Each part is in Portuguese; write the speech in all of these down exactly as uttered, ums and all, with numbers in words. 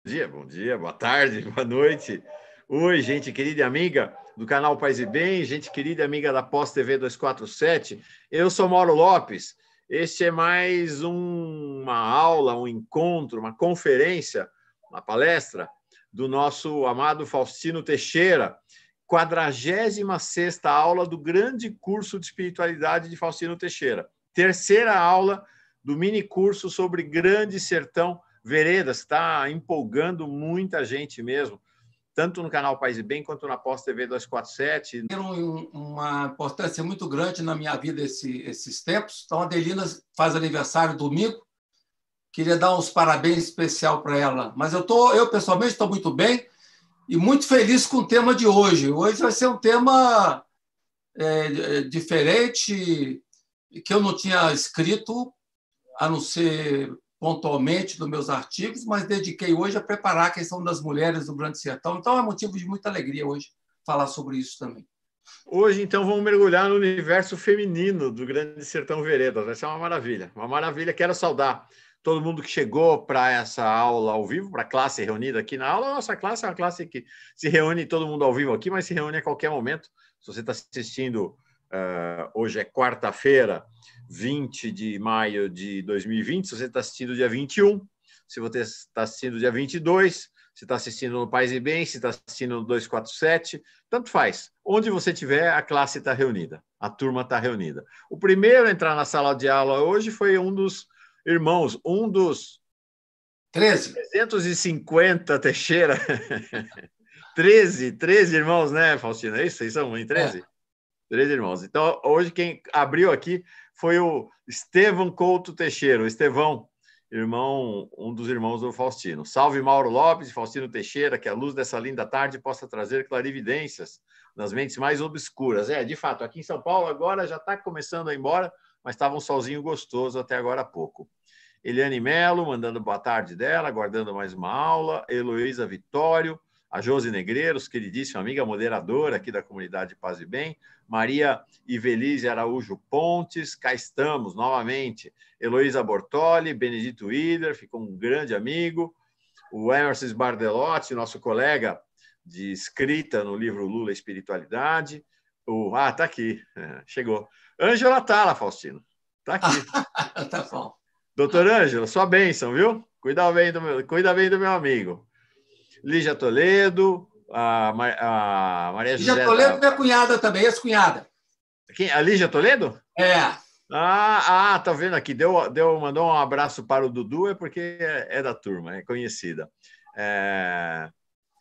dia, bom dia, boa tarde, boa noite. Oi, gente querida e amiga do canal Paz e Bem, gente querida e amiga da Pós T V duzentos e quarenta e sete. Eu sou Mauro Lopes. Este é mais um, uma aula, um encontro, uma conferência, uma palestra do nosso amado Faustino Teixeira, quadragésima sexta aula do grande curso de espiritualidade de Faustino Teixeira. Terceira aula do mini curso sobre Grande Sertão Veredas, está empolgando muita gente mesmo, tanto no canal Paz e Bem quanto na Pós T V duzentos e quarenta e sete. Tem uma importância muito grande na minha vida esse, esses tempos. Então, a Adelina faz aniversário domingo. Queria dar uns parabéns especial para ela. Mas eu, tô, eu pessoalmente, estou muito bem e muito feliz com o tema de hoje. Hoje vai ser um tema é, diferente, que eu não tinha escrito, a não ser pontualmente nos meus artigos, mas dediquei hoje a preparar a questão das mulheres do Grande Sertão. Então, é motivo de muita alegria hoje falar sobre isso também. Hoje, então, vamos mergulhar no universo feminino do Grande Sertão Veredas. Vai ser uma maravilha, uma maravilha. Quero saudar todo mundo que chegou para essa aula ao vivo, para a classe reunida aqui na aula. A nossa classe é uma classe que se reúne todo mundo ao vivo aqui, mas se reúne a qualquer momento. Se você está assistindo, uh, hoje é quarta-feira, vinte de maio de dois mil e vinte, se você está assistindo dia vinte e um, se você está assistindo dia vinte e dois, se está assistindo no Paz e Bem, se está assistindo no duzentos e quarenta e sete, tanto faz. Onde você estiver, a classe está reunida, a turma está reunida. O primeiro a entrar na sala de aula hoje foi um dos irmãos, um dos treze. trezentos e cinquenta Teixeira. treze, treze irmãos, né, Faustino? É isso? Vocês são em treze? É. treze irmãos. Então, hoje quem abriu aqui foi o Estevão Couto Teixeira, o Estevão, irmão, um dos irmãos do Faustino. Salve Mauro Lopes e Faustino Teixeira, que a luz dessa linda tarde possa trazer clarividências nas mentes mais obscuras. É, de fato, aqui em São Paulo agora já está começando a ir embora, mas estava um solzinho gostoso até agora há pouco. Eliane Melo, mandando boa tarde dela, aguardando mais uma aula. Heloísa Vitório, a Josi Negreiros, queridíssima amiga moderadora aqui da comunidade Paz e Bem. Maria Ivelise Araújo Pontes, cá estamos novamente. Heloísa Bortoli, Benedito Willer, ficou um grande amigo. O Emerson Bardelotti, nosso colega de escrita no livro Lula Espiritualidade. O, ah, tá aqui, é, chegou. Ângela Tala, Faustino, tá aqui. Tá bom. Doutor Ângela, sua bênção, viu? Cuida bem do meu, cuida bem do meu amigo. Lígia Toledo, a, a Maria José... Lígia Toledo, da... minha cunhada também, ex-cunhada. Quem? A Lígia Toledo? É. Ah, ah, tá vendo aqui, deu, deu, mandou um abraço para o Dudu, é porque é, é da turma, é conhecida. É...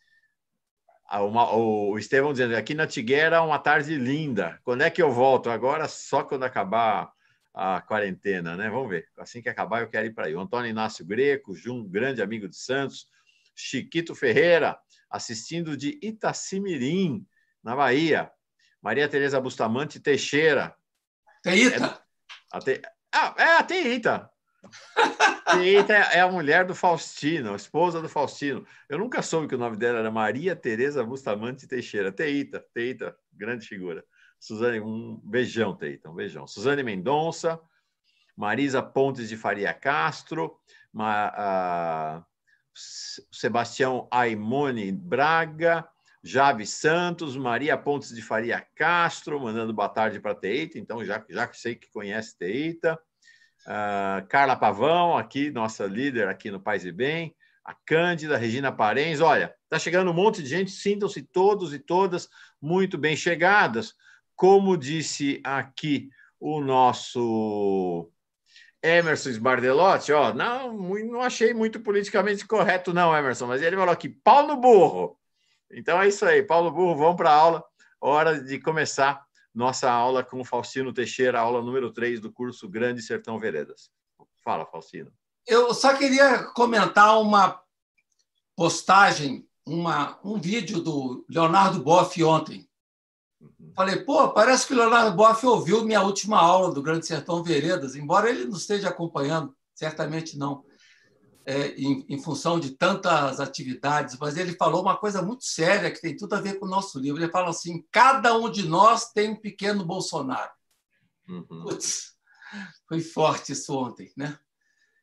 O Estevão dizendo, aqui na Tiguera, uma tarde linda. Quando é que eu volto? Agora, só quando acabar a quarentena, né? Vamos ver. Assim que acabar, eu quero ir para aí. O Antônio Inácio Greco, um grande amigo de Santos. Chiquito Ferreira, assistindo de Itacimirim, na Bahia. Maria Tereza Bustamante Teixeira. Teita? É, a te... ah, é a Teita. Teita é a mulher do Faustino, a esposa do Faustino. Eu nunca soube que o nome dela era Maria Tereza Bustamante Teixeira. Teita, Teita, grande figura. Suzane, um beijão, Teita, um beijão. Suzane Mendonça, Marisa Pontes de Faria Castro, Ma, a, Sebastião Aimone Braga, Jave Santos, Maria Pontes de Faria Castro, mandando boa tarde para Teita, então já, já sei que conhece Teita. Uh, Carla Pavão, aqui, nossa líder aqui no Paz e Bem. A Cândida, Regina Parens. Olha, está chegando um monte de gente, sintam-se todos e todas muito bem chegadas. Como disse aqui o nosso Emerson Bardelotti, ó, não, não achei muito politicamente correto, não, Emerson, mas ele falou aqui, pau no burro. Então é isso aí, pau no burro, vamos para a aula. Hora de começar nossa aula com o Faustino Teixeira, aula número três do curso Grande Sertão Veredas. Fala, Faustino. Eu só queria comentar uma postagem, uma, um vídeo do Leonardo Boff ontem. Uhum. Falei, pô, parece que o Leonardo Boff ouviu minha última aula do Grande Sertão Veredas, embora ele não esteja acompanhando, certamente não, é, em, em função de tantas atividades, mas ele falou uma coisa muito séria que tem tudo a ver com o nosso livro. Ele fala assim, cada um de nós tem um pequeno Bolsonaro. Uhum. Putz, foi forte isso ontem, né?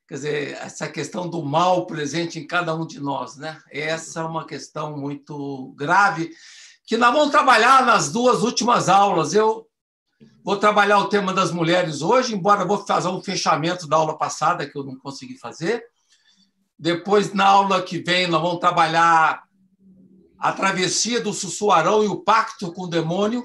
quer dizer, essa questão do mal presente em cada um de nós, né? Essa é uma questão muito grave, que nós vamos trabalhar nas duas últimas aulas. Eu vou trabalhar o tema das mulheres hoje, embora eu vou fazer um fechamento da aula passada, que eu não consegui fazer. Depois, na aula que vem, nós vamos trabalhar a travessia do Sussuarão e o pacto com o demônio.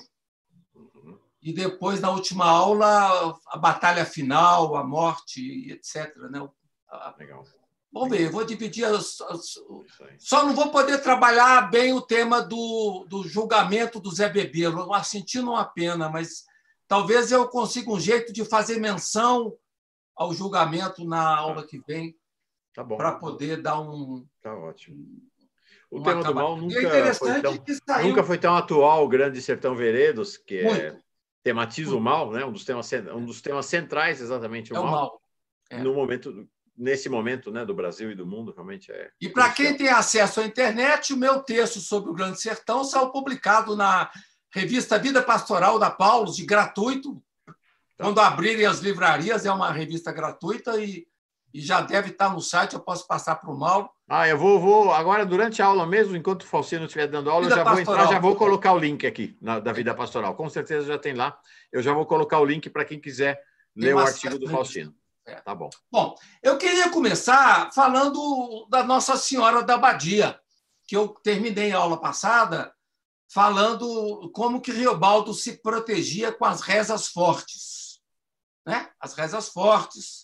E depois, na última aula, a batalha final, a morte, etcétera. Né? Legal. Vamos ver, eu vou dividir. As, as... Só não vou poder trabalhar bem o tema do, do julgamento do Zé Bebelo, sentindo uma pena, mas talvez eu consiga um jeito de fazer menção ao julgamento na aula que vem, tá bom, para poder dar um. Tá ótimo. O uma tema do acabada. mal nunca, é interessante foi tão, que saiu... nunca foi tão atual, o Grande Sertão Veredas, que Muito. é, tematiza Muito. o mal, né? um, dos temas, um dos temas centrais, exatamente, o é mal. O mal. É. No momento, nesse momento, né, do Brasil e do mundo, realmente é. E para quem tem acesso à internet, o meu texto sobre o Grande Sertão saiu publicado na revista Vida Pastoral da Paulus, de gratuito. Tá. Quando abrirem as livrarias, é uma revista gratuita e, e já deve estar no site, eu posso passar para o Mauro. Ah, eu vou, vou agora, durante a aula mesmo, enquanto o Faustino estiver dando aula, Vida eu já Pastoral. vou entrar, já vou colocar o link aqui na, da Vida Pastoral. Com certeza já tem lá. Eu já vou colocar o link para quem quiser tem ler o artigo do Faustino. É. Tá bom. Bom, eu queria começar falando da Nossa Senhora da Abadia, que eu terminei a aula passada falando como que Riobaldo se protegia com as rezas fortes. Né? As rezas fortes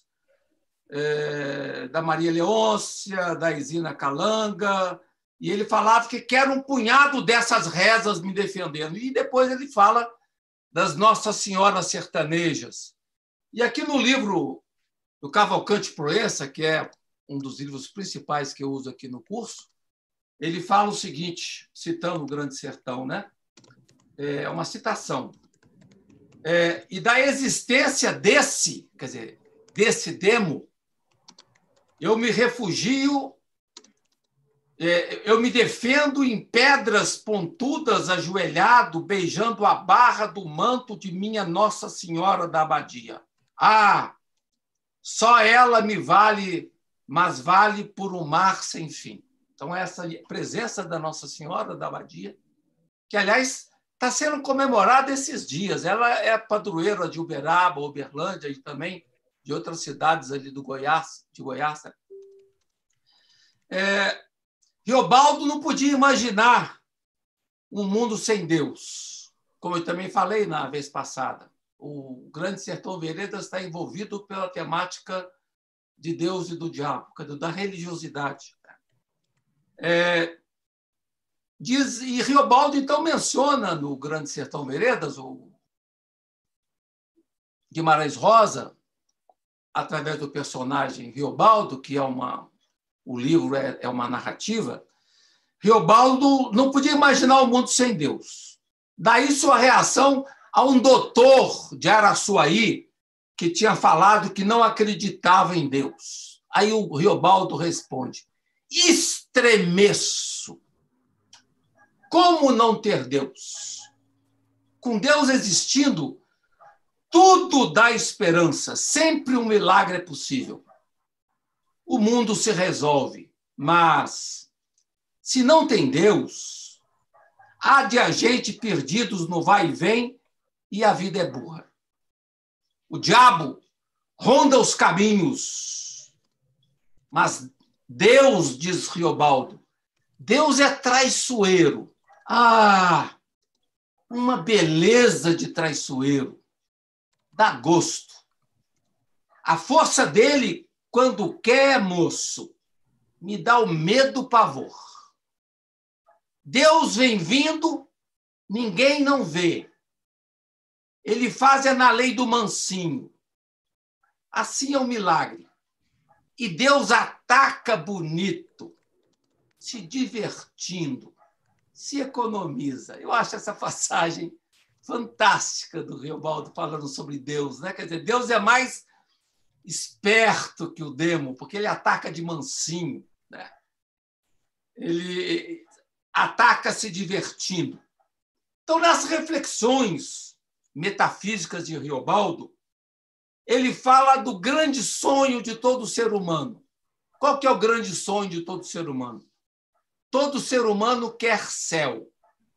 é, da Maria Leôncia, da Isina Calanga, e ele falava que quer um punhado dessas rezas me defendendo. E depois ele fala das Nossas Senhoras Sertanejas. E aqui no livro do Cavalcante Proença, que é um dos livros principais que eu uso aqui no curso, ele fala o seguinte, citando o Grande Sertão, né? É uma citação. É, e da existência desse, quer dizer, desse demo, eu me refugio, é, eu me defendo em pedras pontudas, ajoelhado, beijando a barra do manto de minha Nossa Senhora da Abadia. Ah! Só ela me vale, mas vale por um mar sem fim. Então, essa presença da Nossa Senhora da Abadia, que, aliás, está sendo comemorada esses dias. Ela é padroeira de Uberaba, Uberlândia e também de outras cidades ali do Goiás, de Goiás. É, Riobaldo não podia imaginar um mundo sem Deus, como eu também falei na vez passada. O Grande Sertão Veredas está envolvido pela temática de Deus e do diabo, da religiosidade. É, diz, e Riobaldo, então, menciona no Grande Sertão Veredas, o Guimarães Rosa, através do personagem Riobaldo, que é uma, o livro é, é uma narrativa, Riobaldo não podia imaginar o mundo sem Deus. Daí sua reação a um doutor de Araçuaí que tinha falado que não acreditava em Deus. Aí o Riobaldo responde, estremeço. Como não ter Deus? Com Deus existindo, tudo dá esperança, sempre um milagre é possível. O mundo se resolve, mas se não tem Deus, há de a gente perdidos no vai e vem e a vida é burra. O diabo ronda os caminhos, mas Deus, diz Riobaldo, Deus é traiçoeiro. Ah, uma beleza de traiçoeiro. Dá gosto. A força dele, quando quer, moço, me dá o medo, o pavor. Deus vem vindo, ninguém não vê. Ele faz é na lei do mansinho. Assim é um milagre. E Deus ataca bonito, se divertindo, se economiza. Eu acho essa passagem fantástica do Riobaldo falando sobre Deus, né? Quer dizer, Deus é mais esperto que o demo, porque ele ataca de mansinho, né? Ele ataca se divertindo. Então, nas reflexões metafísicas de Riobaldo, ele fala do grande sonho de todo ser humano. Qual que é o grande sonho de todo ser humano? Todo ser humano quer céu.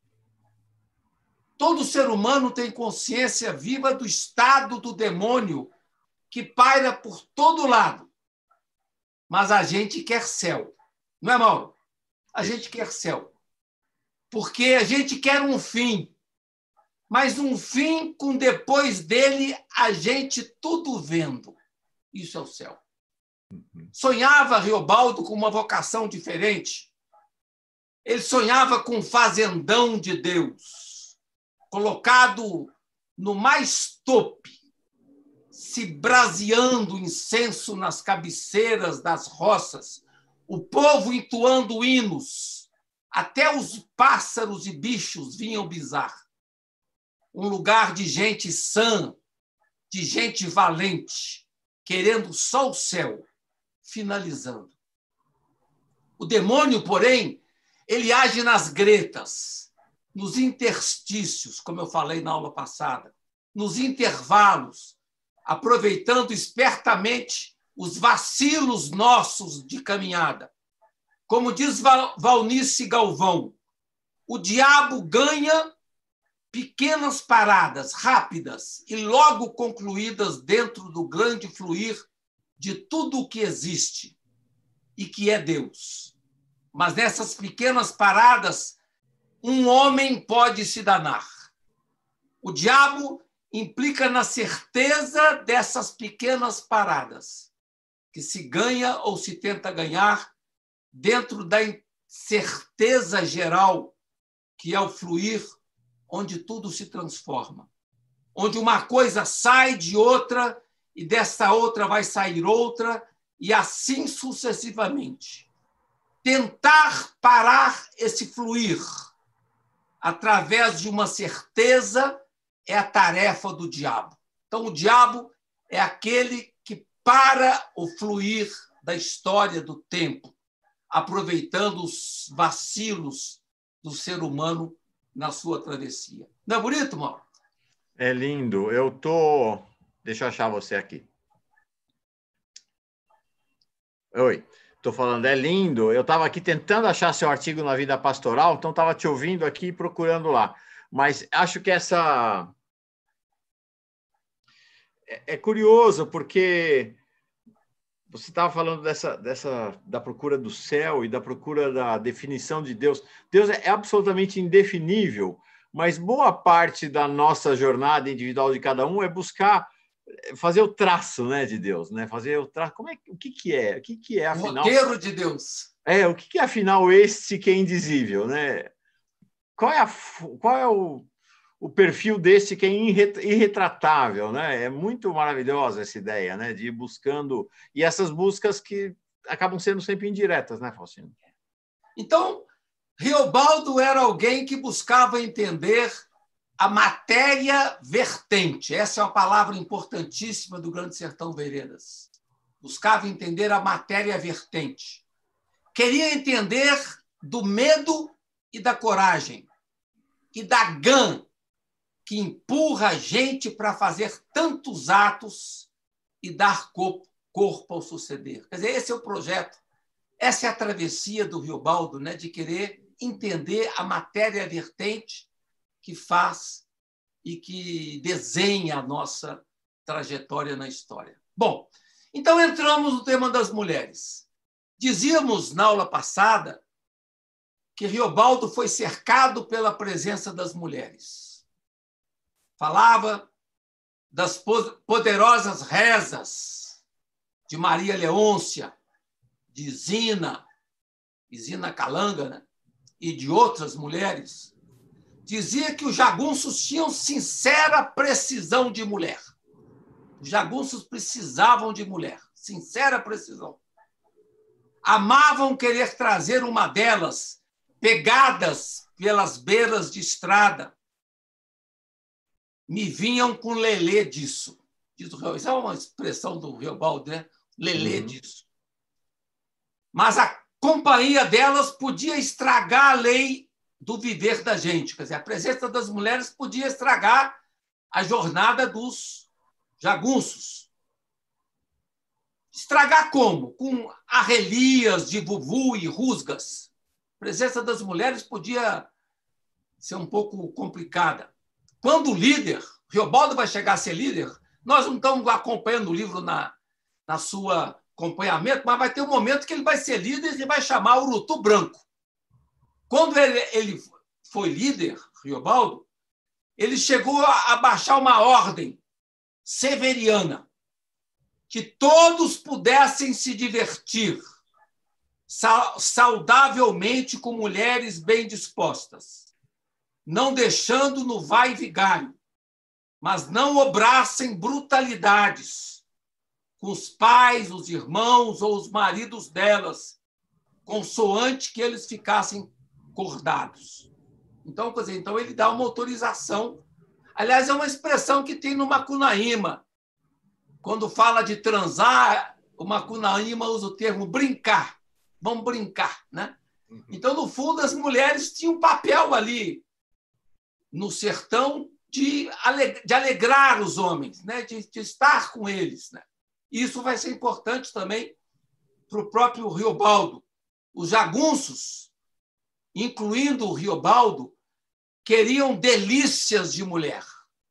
Todo ser humano tem consciência viva do estado do demônio que paira por todo lado. Mas a gente quer céu. Não é, Mauro? A gente quer céu. Porque a gente quer um fim. Mas um fim com depois dele a gente tudo vendo. Isso é o céu. Sonhava Riobaldo com uma vocação diferente. Ele sonhava com um fazendão de Deus, colocado no mais tope, se braseando incenso nas cabeceiras das roças, o povo entoando hinos, até os pássaros e bichos vinham bisar. Um lugar de gente sã, de gente valente, querendo só o céu, finalizando. O demônio, porém, ele age nas gretas, nos interstícios, como eu falei na aula passada, nos intervalos, aproveitando espertamente os vacilos nossos de caminhada. Como diz Valnice Galvão, o diabo ganha pequenas paradas rápidas e logo concluídas dentro do grande fluir de tudo o que existe e que é Deus. Mas nessas pequenas paradas, um homem pode se danar. O diabo implica na certeza dessas pequenas paradas, que se ganha ou se tenta ganhar dentro da certeza geral, que é o fluir onde tudo se transforma, onde uma coisa sai de outra e dessa outra vai sair outra e assim sucessivamente. Tentar parar esse fluir através de uma certeza é a tarefa do diabo. Então, o diabo é aquele que para o fluir da história do tempo, aproveitando os vacilos do ser humano na sua travessia. Não é bonito, Mauro? É lindo. Eu tô... Deixa eu achar você aqui. Oi. Estou falando, é lindo. Eu estava aqui tentando achar seu artigo na Vida Pastoral, então estava te ouvindo aqui e procurando lá. Mas acho que essa... É, é curioso, porque você estava falando dessa, dessa, da procura do céu e da procura da definição de Deus. Deus é absolutamente indefinível, mas boa parte da nossa jornada individual de cada um é buscar fazer o traço, né, de Deus, né? Fazer o traço. Como é, o que que é? O que que é afinal? O roteiro de Deus. É, o que que é afinal este que é indizível, né? Qual é a, qual é o, o perfil deste que é irretratável, né? É muito maravilhosa essa ideia, né, de ir buscando, e essas buscas que acabam sendo sempre indiretas, né, Faustino? Então, Riobaldo era alguém que buscava entender a matéria vertente. Essa é uma palavra importantíssima do Grande Sertão Veredas. Buscava entender a matéria vertente. Queria entender do medo e da coragem, e da gana que empurra a gente para fazer tantos atos e dar corpo, corpo ao suceder. Quer dizer, esse é o projeto, essa é a travessia do Riobaldo, né, de querer entender a matéria vertente que faz e que desenha a nossa trajetória na história. Bom, então entramos no tema das mulheres. Dizíamos na aula passada que Riobaldo foi cercado pela presença das mulheres. Falava das poderosas rezas de Maria Leôncia, de Zina, Zina Calanga, né? E de outras mulheres. Dizia que os jagunços tinham sincera precisão de mulher. Os jagunços precisavam de mulher, sincera precisão. Amavam querer trazer uma delas, pegadas pelas beiras de estrada. Me vinham com lelê disso. Isso é uma expressão do Riobaldo, né? Lelê uhum. disso. Mas a companhia delas podia estragar a lei do viver da gente. Quer dizer, a presença das mulheres podia estragar a jornada dos jagunços. Estragar como? Com arrelias de vuvu e rusgas. A presença das mulheres podia ser um pouco complicada. Quando o líder, Riobaldo vai chegar a ser líder, nós não estamos acompanhando o livro na, na sua acompanhamento, mas vai ter um momento que ele vai ser líder e vai chamar o Urutu Branco. Quando ele, ele foi líder, Riobaldo, ele chegou a baixar uma ordem severiana, que todos pudessem se divertir saudavelmente com mulheres bem dispostas, não deixando no vai e vigário, mas não obrassem brutalidades com os pais, os irmãos ou os maridos delas, consoante que eles ficassem cordados. Então, quer dizer, então ele dá uma autorização. Aliás, é uma expressão que tem no Macunaíma. Quando fala de transar, o Macunaíma usa o termo brincar. Vamos brincar, né? Então, no fundo, as mulheres tinham um papel ali no sertão de alegrar os homens, né? de, de estar com eles, né? Isso vai ser importante também para o próprio Riobaldo. Os jagunços, incluindo o Riobaldo, queriam delícias de mulher.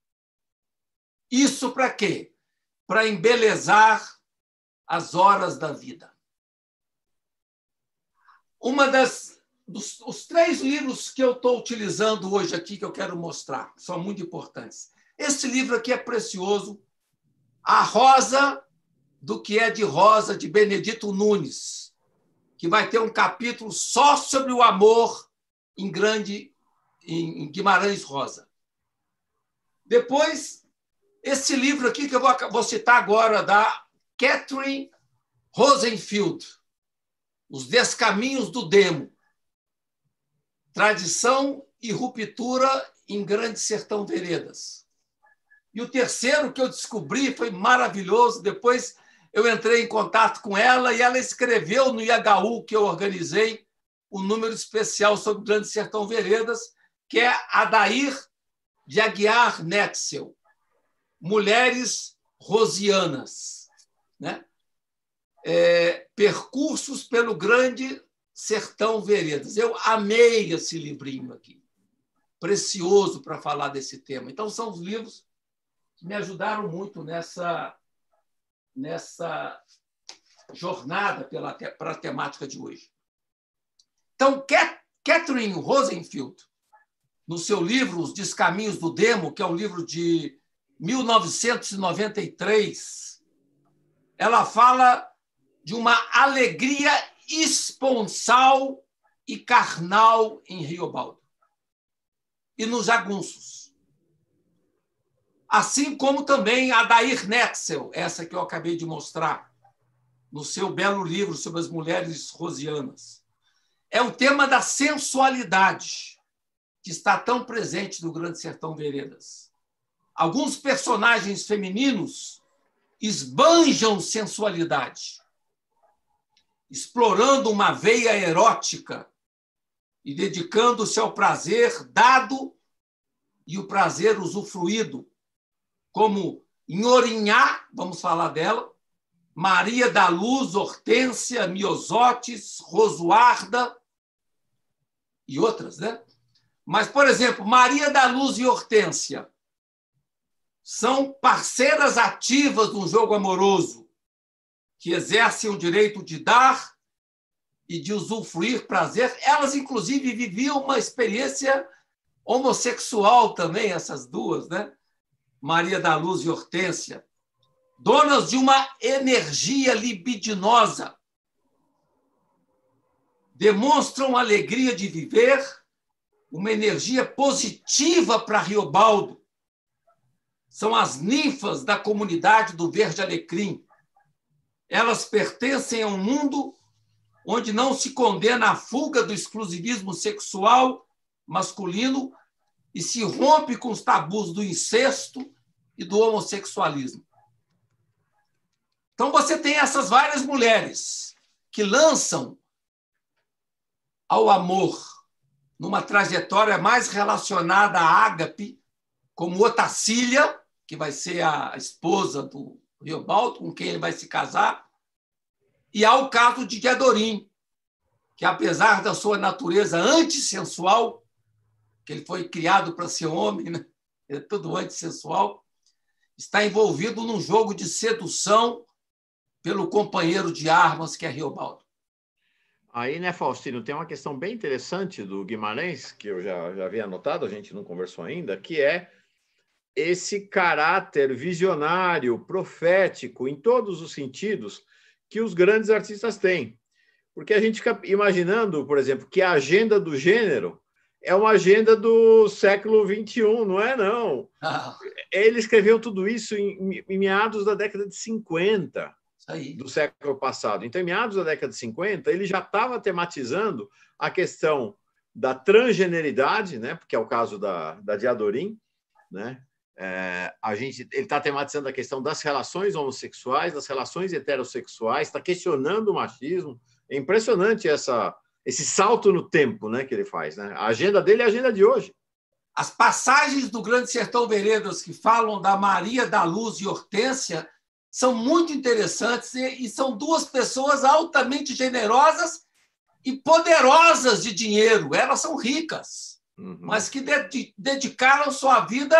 Isso para quê? Para embelezar as horas da vida. Uma das dos, os três livros que eu estou utilizando hoje aqui, que eu quero mostrar, são muito importantes. Esse livro aqui é precioso, A Rosa do que é de Rosa, de Benedito Nunes, que vai ter um capítulo só sobre o amor em grande em Guimarães Rosa. Depois, esse livro aqui que eu vou, vou citar agora, da Catherine Rosenfield, Os Descaminhos do Demo, Tradição e Ruptura em Grande Sertão Veredas. E o terceiro que eu descobri foi maravilhoso, depois eu entrei em contato com ela e ela escreveu no I H U, que eu organizei, um número especial sobre o Grande Sertão Veredas, que é Adair de Aguiar Netzel, Mulheres Rosianas, né? É, Percursos pelo Grande Sertão Veredas. Eu amei esse livrinho aqui, precioso para falar desse tema. Então, são os livros que me ajudaram muito nessa, nessa jornada pela, para a temática de hoje. Então, Catherine Rosenfield, no seu livro Os Descaminhos do Demo, que é um livro de mil novecentos e noventa e três, ela fala de uma alegria esponsal e carnal em Riobaldo e nos jagunços. Assim como também Adair Netzel, essa que eu acabei de mostrar, no seu belo livro sobre as mulheres rosianas. É o tema da sensualidade, que está tão presente no Grande Sertão Veredas. Alguns personagens femininos esbanjam sensualidade, explorando uma veia erótica e dedicando-se ao prazer dado e o prazer usufruído, como Nhorinhá, vamos falar dela, Maria da Luz, Hortência, Miosotes, Rosuarda e outras, né? Mas, por exemplo, Maria da Luz e Hortência são parceiras ativas no jogo amoroso, que exercem o direito de dar e de usufruir prazer. Elas, inclusive, viviam uma experiência homossexual também, essas duas, né? Maria da Luz e Hortência, donas de uma energia libidinosa, demonstram alegria de viver, uma energia positiva para Riobaldo. São as ninfas da comunidade do Verde Alecrim. Elas pertencem a um mundo onde não se condena a fuga do exclusivismo sexual masculino e se rompe com os tabus do incesto e do homossexualismo. Então, você tem essas várias mulheres que lançam ao amor numa trajetória mais relacionada à ágape, como Otacília, que vai ser a esposa do Riobaldo, com quem ele vai se casar, E há o caso de Diadorim, que, apesar da sua natureza antissensual, que ele foi criado para ser homem, né? É tudo antissensual, está envolvido num jogo de sedução pelo companheiro de armas, que é Riobaldo. Aí, né, Faustino, tem uma questão bem interessante do Guimarães, que eu já, já havia anotado, a gente não conversou ainda, que é esse caráter visionário, profético, em todos os sentidos, que os grandes artistas têm. Porque a gente fica imaginando, por exemplo, que a agenda do gênero é uma agenda do século vinte e um, não é, não. Ah, Ele escreveu tudo isso em, em meados da década de cinquenta. aí. Do século passado. Então, em meados da década de cinquenta, ele já estava tematizando a questão da transgeneridade, né? Porque é o caso da, da Diadorim, né? É, a gente, ele está tematizando a questão das relações homossexuais, das relações heterossexuais, está questionando o machismo. É impressionante essa, esse salto no tempo, né, que ele faz, né? A agenda dele é a agenda de hoje. As passagens do Grande Sertão Veredas que falam da Maria da Luz e Hortência são muito interessantes e são duas pessoas altamente generosas e poderosas de dinheiro. Elas são ricas, uhum. mas que de, dedicaram sua vida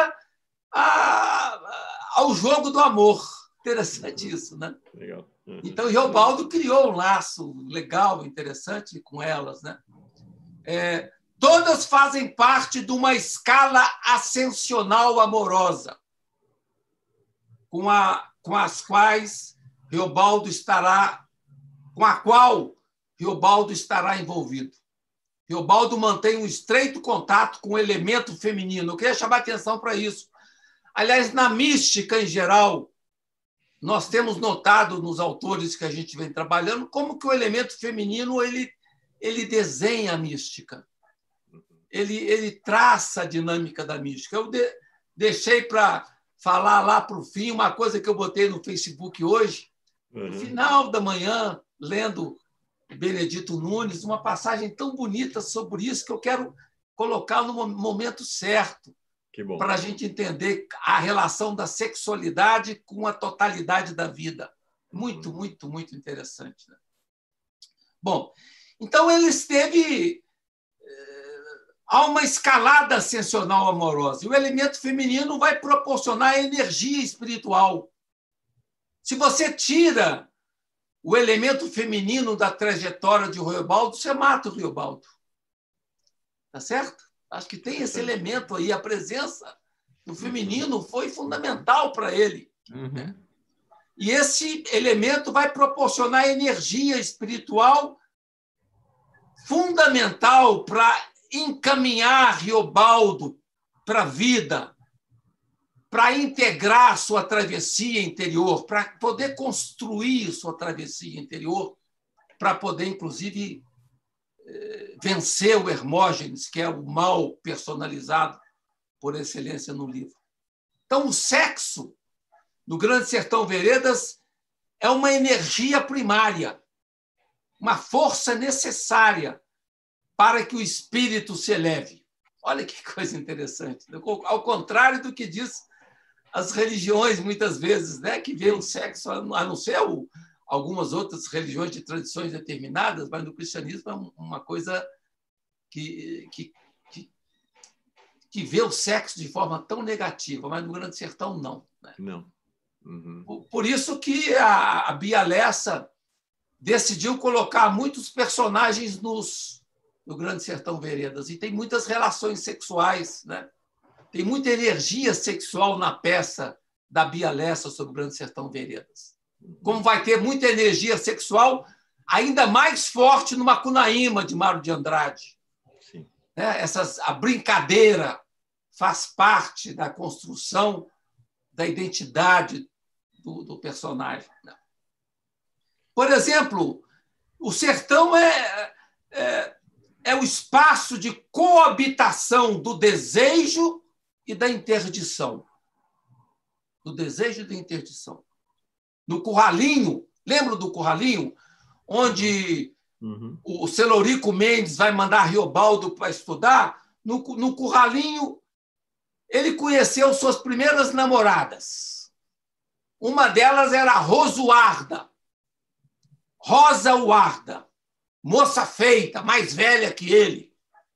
a, ao jogo do amor. Interessante uhum. isso, né? Legal. Uhum. Então, Riobaldo criou um laço legal, interessante com elas, né? É, todas fazem parte de uma escala ascensional amorosa, com a com as quais Riobaldo estará, com a qual Riobaldo estará envolvido. Riobaldo mantém um estreito contato com o elemento feminino. Eu queria chamar a atenção para isso. Aliás, na mística em geral, nós temos notado nos autores que a gente vem trabalhando como que o elemento feminino ele, ele desenha a mística. Ele, ele traça a dinâmica da mística. Eu de, deixei para falar lá para o fim uma coisa que eu botei no Facebook hoje, no uhum. final da manhã, lendo Benedito Nunes, uma passagem tão bonita sobre isso que eu quero colocar no momento certo para a gente entender a relação da sexualidade com a totalidade da vida. Muito, uhum. muito, muito interessante. Né? Bom, então ele esteve... Há uma escalada ascensional amorosa. E o elemento feminino vai proporcionar energia espiritual. Se você tira o elemento feminino da trajetória de Riobaldo, você mata o Riobaldo. Tá certo? Acho que tem esse elemento aí. A presença do feminino foi fundamental para ele. Uhum. E esse elemento vai proporcionar energia espiritual fundamental para encaminhar Riobaldo para a vida, para integrar sua travessia interior, para poder construir sua travessia interior, para poder, inclusive, vencer o Hermógenes, que é o mal personalizado por excelência no livro. Então, o sexo, no Grande Sertão Veredas, é uma energia primária, uma força necessária para que o espírito se eleve. Olha que coisa interessante. Ao contrário do que diz as religiões, muitas vezes, né, que vê o sexo, a não ser algumas outras religiões de tradições determinadas, mas no cristianismo é uma coisa que, que, que, que vê o sexo de forma tão negativa, mas no Grande Sertão, não. Né? Não. Uhum. Por, por isso que a, a Bia Lessa decidiu colocar muitos personagens nos no Grande Sertão Veredas, e tem muitas relações sexuais, né? Tem muita energia sexual na peça da Bia Lessa sobre o Grande Sertão Veredas. Como vai ter muita energia sexual ainda mais forte no Macunaíma, de Mário de Andrade. Sim. Né? Essas, a brincadeira faz parte da construção da identidade do, do personagem. Né? Por exemplo, o sertão é... é É o espaço de coabitação do desejo e da interdição. Do desejo e da interdição. No Curralinho, lembra do Curralinho? Onde uhum. o Celorico Mendes vai mandar Riobaldo para estudar. No, no Curralinho, ele conheceu suas primeiras namoradas. Uma delas era Rosuarda. Rosa Guarda, moça feita, mais velha que ele,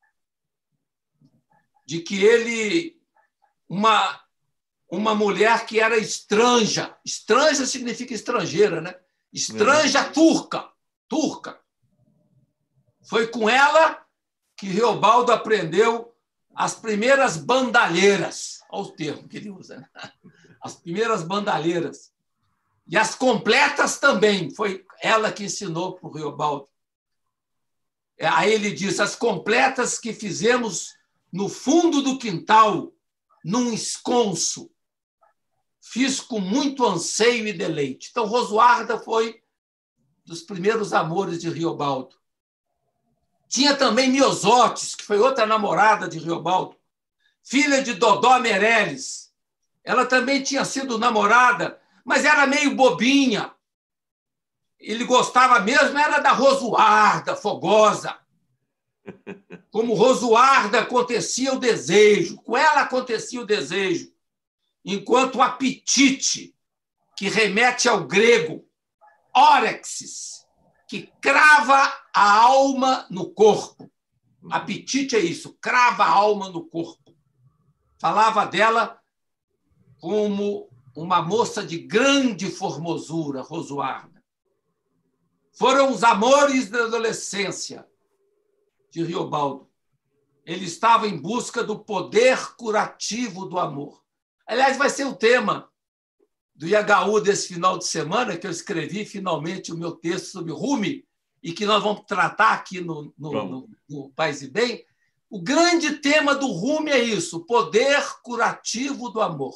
de que ele, uma, uma mulher que era estranja, estranja significa estrangeira, né? Estranja turca, turca. Foi com ela que Riobaldo aprendeu as primeiras bandalheiras, olha o termo que ele usa, né? As primeiras bandalheiras. E as completas também, foi ela que ensinou para o Riobaldo. Aí ele diz, as completas que fizemos no fundo do quintal, num esconso, fiz com muito anseio e deleite. Então, Rosuarda foi dos primeiros amores de Riobaldo. Tinha também Miosotes, que foi outra namorada de Riobaldo, filha de Dodó Meireles. Ela também tinha sido namorada, mas era meio bobinha. Ele gostava mesmo, era da Rosuarda, fogosa. Como Rosuarda acontecia o desejo, com ela acontecia o desejo, enquanto o apetite, que remete ao grego órexis, que crava a alma no corpo. Apetite é isso, crava a alma no corpo. Falava dela como uma moça de grande formosura, Rosuarda. Foram os amores da adolescência de Riobaldo. Ele estava em busca do poder curativo do amor. Aliás, vai ser o tema do I H U desse final de semana, que eu escrevi finalmente o meu texto sobre Rumi, e que nós vamos tratar aqui no, no, no, no Paz e Bem. O grande tema do Rumi é isso, o poder curativo do amor.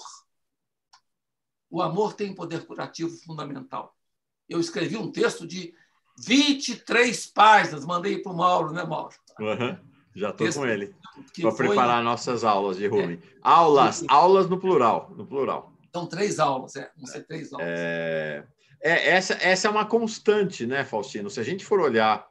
O amor tem poder curativo fundamental. Eu escrevi um texto de vinte e três páginas, mandei para o Mauro, né, Mauro? Uhum. Já estou com ele, para foi... preparar nossas aulas de Rumi. É. Aulas, que... aulas no plural, no plural. São três aulas, é. Vão ser três aulas. É... É, essa, essa é uma constante, né, Faustino? Se a gente for olhar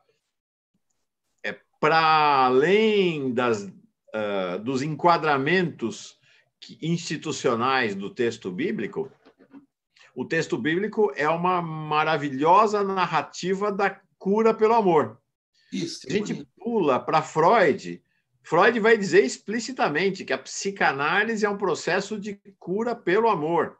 é, para além das, uh, dos enquadramentos institucionais do texto bíblico, o texto bíblico é uma maravilhosa narrativa da cura pelo amor. Isso, Se a gente bonito. pula para Freud, Freud vai dizer explicitamente que a psicanálise é um processo de cura pelo amor.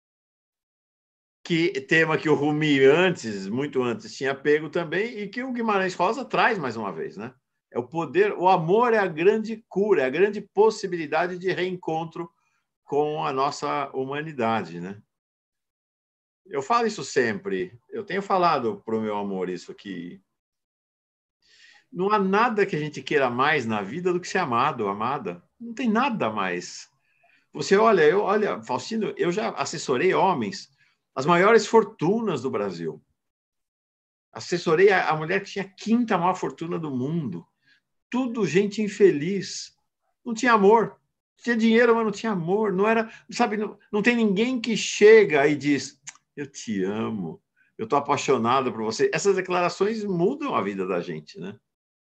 Que tema que o Rumi antes, muito antes, tinha pego também e que o Guimarães Rosa traz mais uma vez, né? É o poder, o amor é a grande cura, é a grande possibilidade de reencontro com a nossa humanidade, né? Eu falo isso sempre, eu tenho falado para o meu amor isso aqui. Não há nada que a gente queira mais na vida do que ser amado, amada. Não tem nada mais. Você olha, eu, olha, Faustino, eu já assessorei homens as maiores fortunas do Brasil. Assessorei a, a mulher que tinha a quinta maior fortuna do mundo. Tudo gente infeliz. Não tinha amor. Tinha dinheiro, mas não tinha amor. Não era, sabe, não, não tem ninguém que chega e diz, eu te amo, eu estou apaixonado por você. Essas declarações mudam a vida da gente, né?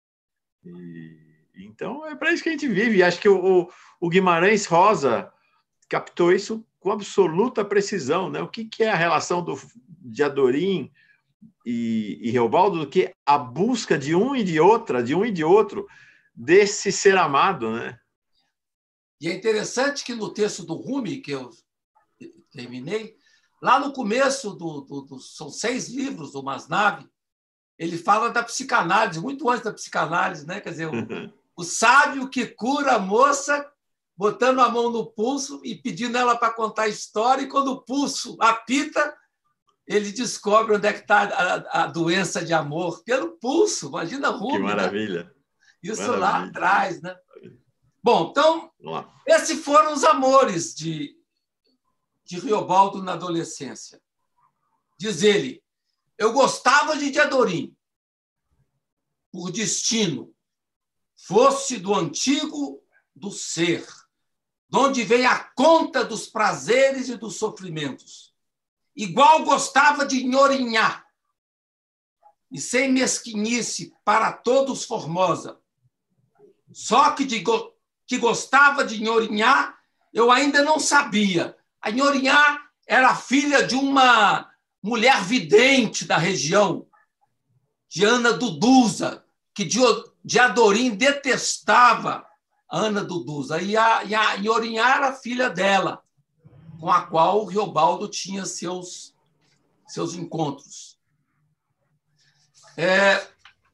E, então, é para isso que a gente vive. E acho que o, o Guimarães Rosa captou isso com absoluta precisão, né? O que, que é a relação do, de Adorim e, e Riobaldo do que a busca de um e de outra, de um e de outro, desse ser amado, né? E é interessante que no texto do Rumi, que eu terminei, lá no começo, do, do, do são seis livros do Masnavi, ele fala da psicanálise, muito antes da psicanálise, né? Quer dizer, o, o sábio que cura a moça botando a mão no pulso e pedindo ela para contar a história, e quando o pulso apita, ele descobre onde é que está a, a doença de amor, pelo pulso. Imagina Rumi. Que maravilha. Né? Isso maravilha. Lá atrás, né? Bom, então, esses foram os amores de, de Riobaldo na adolescência. Diz ele, eu gostava de Diadorim, por destino, fosse do antigo do ser, de onde vem a conta dos prazeres e dos sofrimentos. Igual gostava de Nhorinhá, e sem mesquinice, para todos formosa. Só que, de, que gostava de Nhorinhá, eu ainda não sabia. A Nhorinhá era filha de uma mulher vidente da região, de Ana Duduza, que Diadorim detestava a Ana Duduza, e a, e a Iorinhá era a filha dela, com a qual o Riobaldo tinha seus, seus encontros. É,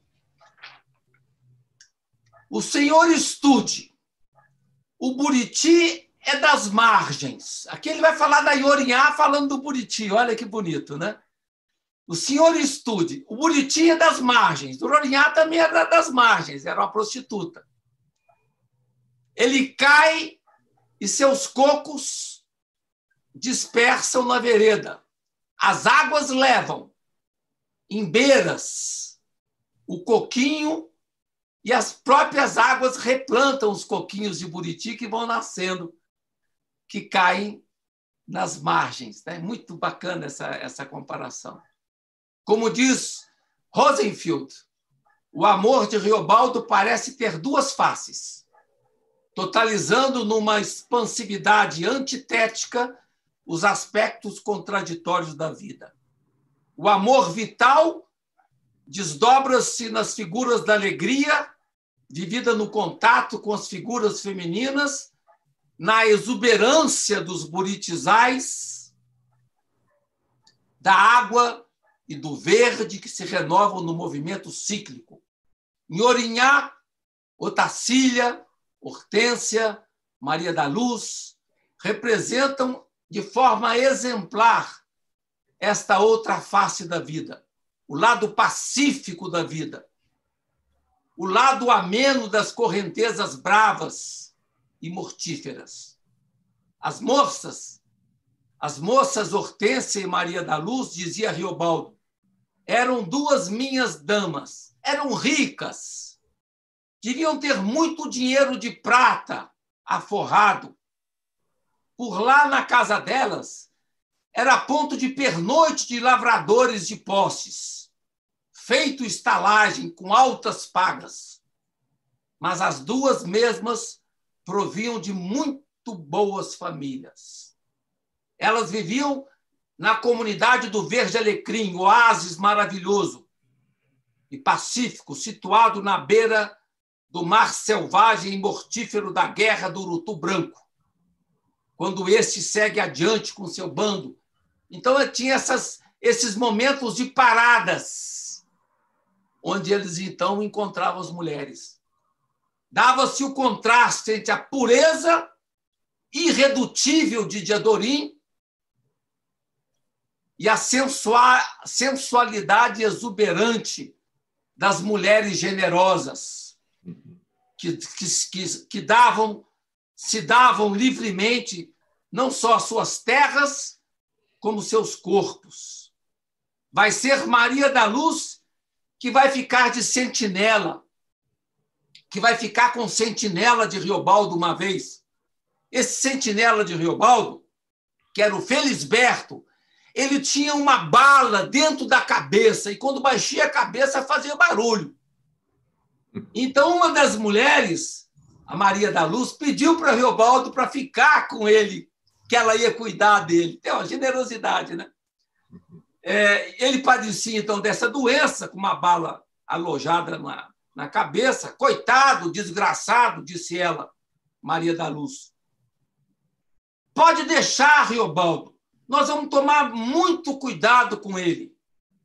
o senhor estude. O Buriti é das margens. Aqui ele vai falar da Iorinhá falando do Buriti. Olha que bonito, né? O senhor estude. O Buriti é das margens. O Iorinhá também era das margens, era uma prostituta. Ele cai e seus cocos dispersam na vereda. As águas levam em beiras o coquinho e as próprias águas replantam os coquinhos de Buriti que vão nascendo, que caem nas margens. É muito bacana essa, essa comparação. Como diz Rosenfield, o amor de Riobaldo parece ter duas faces, totalizando numa expansividade antitética os aspectos contraditórios da vida. O amor vital desdobra-se nas figuras da alegria, vivida no contato com as figuras femininas, na exuberância dos buritizais, da água e do verde que se renovam no movimento cíclico. Iorinhá, Otacília, Hortência, Maria da Luz representam de forma exemplar esta outra face da vida, o lado pacífico da vida, o lado ameno das correntezas bravas e mortíferas. As moças, as moças Hortência e Maria da Luz, dizia Riobaldo, eram duas minhas damas, eram ricas, deviam ter muito dinheiro de prata aforrado. Por lá na casa delas era ponto de pernoite de lavradores de posses, feito estalagem com altas pagas. Mas as duas mesmas provinham de muito boas famílias. Elas viviam na comunidade do Verde Alecrim, oásis maravilhoso e pacífico, situado na beira do mar selvagem e mortífero da guerra do Urutu Branco, quando este segue adiante com seu bando. Então, tinha essas, esses momentos de paradas, onde eles, então, encontravam as mulheres. Dava-se o contraste entre a pureza irredutível de Diadorim e a sensualidade exuberante das mulheres generosas, que, que, que, que davam, se davam livremente não só as suas terras, como seus corpos. Vai ser Maria da Luz que vai ficar de sentinela, que vai ficar com sentinela de Riobaldo uma vez. Esse sentinela de Riobaldo, que era o Felisberto, ele tinha uma bala dentro da cabeça e, quando baixia a cabeça, fazia barulho. Então, uma das mulheres, a Maria da Luz, pediu para Riobaldo para ficar com ele, que ela ia cuidar dele. Tem uma generosidade, né? É, ele padecia, então, dessa doença, com uma bala alojada na, na cabeça. Coitado, desgraçado, disse ela, Maria da Luz. Pode deixar, Riobaldo. Nós vamos tomar muito cuidado com ele.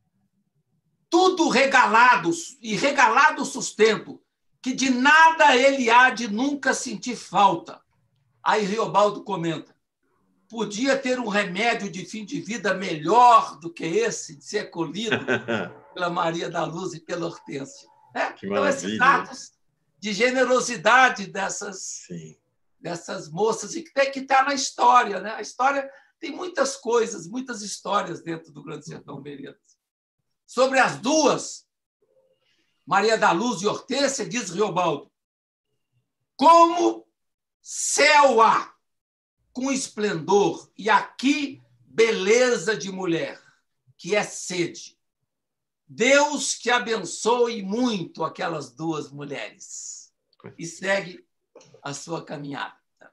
Tudo regalado, e regalado sustento, que de nada ele há de nunca sentir falta. Aí Riobaldo comenta, podia ter um remédio de fim de vida melhor do que esse, de ser colhido pela Maria da Luz e pela Hortência. É? Então, esses atos de generosidade dessas, dessas moças, e que está na história. Né? A história tem muitas coisas, muitas histórias dentro do Grande Sertão Veredas. Sobre as duas, Maria da Luz e Hortência, diz Riobaldo, como céu há com esplendor, e aqui beleza de mulher, que é sede. Deus que abençoe muito aquelas duas mulheres. E segue a sua caminhada.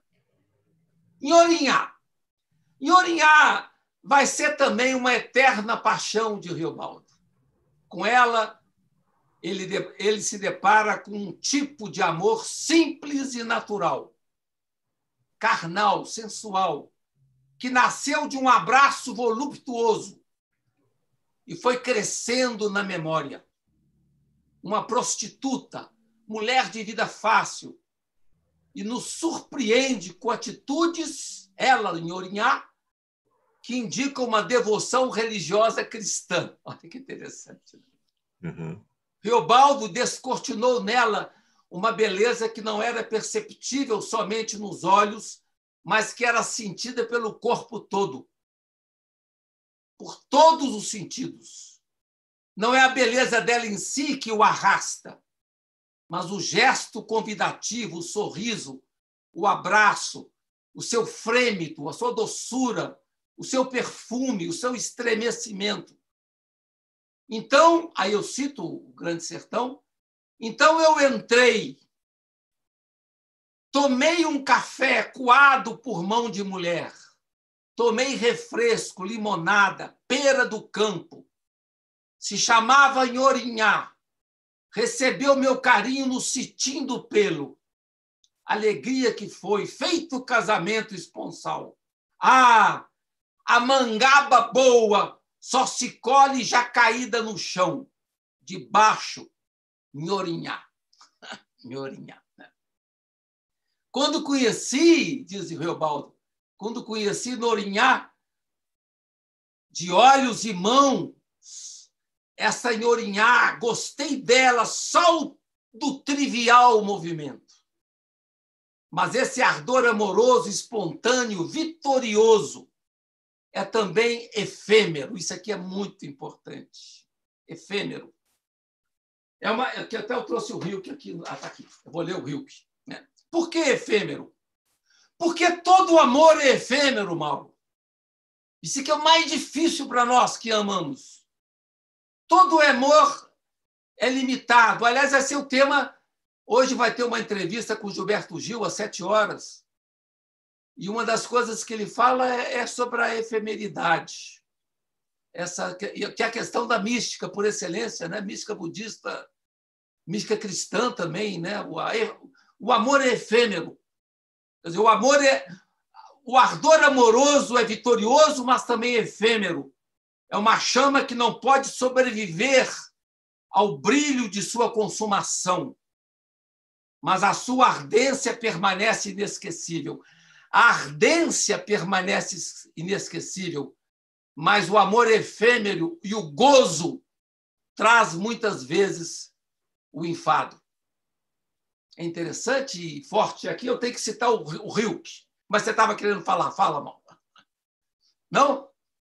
Iorinhá. Iorinhá vai ser também uma eterna paixão de Riobaldo. Com ela, ele, ele se depara com um tipo de amor simples e natural, carnal, sensual, que nasceu de um abraço voluptuoso e foi crescendo na memória. Uma prostituta, mulher de vida fácil, e nos surpreende com atitudes, ela, em Oriñá, que indicam uma devoção religiosa cristã. Olha que interessante. Uhum. Riobaldo descortinou nela uma beleza que não era perceptível somente nos olhos, mas que era sentida pelo corpo todo, por todos os sentidos. Não é a beleza dela em si que o arrasta, mas o gesto convidativo, o sorriso, o abraço, o seu frêmito, a sua doçura, o seu perfume, o seu estremecimento. Então, aí eu cito o Grande Sertão, então eu entrei, tomei um café coado por mão de mulher, tomei refresco, limonada, pera do campo, se chamava em Oriñá, recebeu meu carinho no citim do pelo, alegria que foi, feito casamento esponsal. Ah, a mangaba boa só se colhe já caída no chão, debaixo, em Oriñá. Em Oriñá. Quando conheci, diz o Riobaldo, quando conheci no Oriñá, de olhos e mãos, essa em Oriñá, gostei dela só do trivial movimento. Mas esse ardor amoroso, espontâneo, vitorioso, é também efêmero. Isso aqui é muito importante. Efêmero. É uma, aqui até eu trouxe o Rilke aqui. Ah, tá aqui. Eu vou ler o Rilke. Né? Por que efêmero? Porque todo amor é efêmero, Mauro. Isso aqui é o mais difícil para nós que amamos. Todo amor é limitado. Aliás, esse é o tema. Hoje vai ter uma entrevista com o Gilberto Gil, às sete horas. E uma das coisas que ele fala é sobre a efemeridade. Essa, que é a questão da mística, por excelência, né? Mística budista, mística cristã também. Né? O, o amor é efêmero. Quer dizer, o amor é. O ardor amoroso é vitorioso, mas também é efêmero. É uma chama que não pode sobreviver ao brilho de sua consumação, mas a sua ardência permanece inesquecível. A ardência permanece inesquecível, mas o amor efêmero e o gozo traz muitas vezes o enfado. É interessante e forte. Aqui eu tenho que citar o Rilke, mas você estava querendo falar. Fala, Mauro. Não?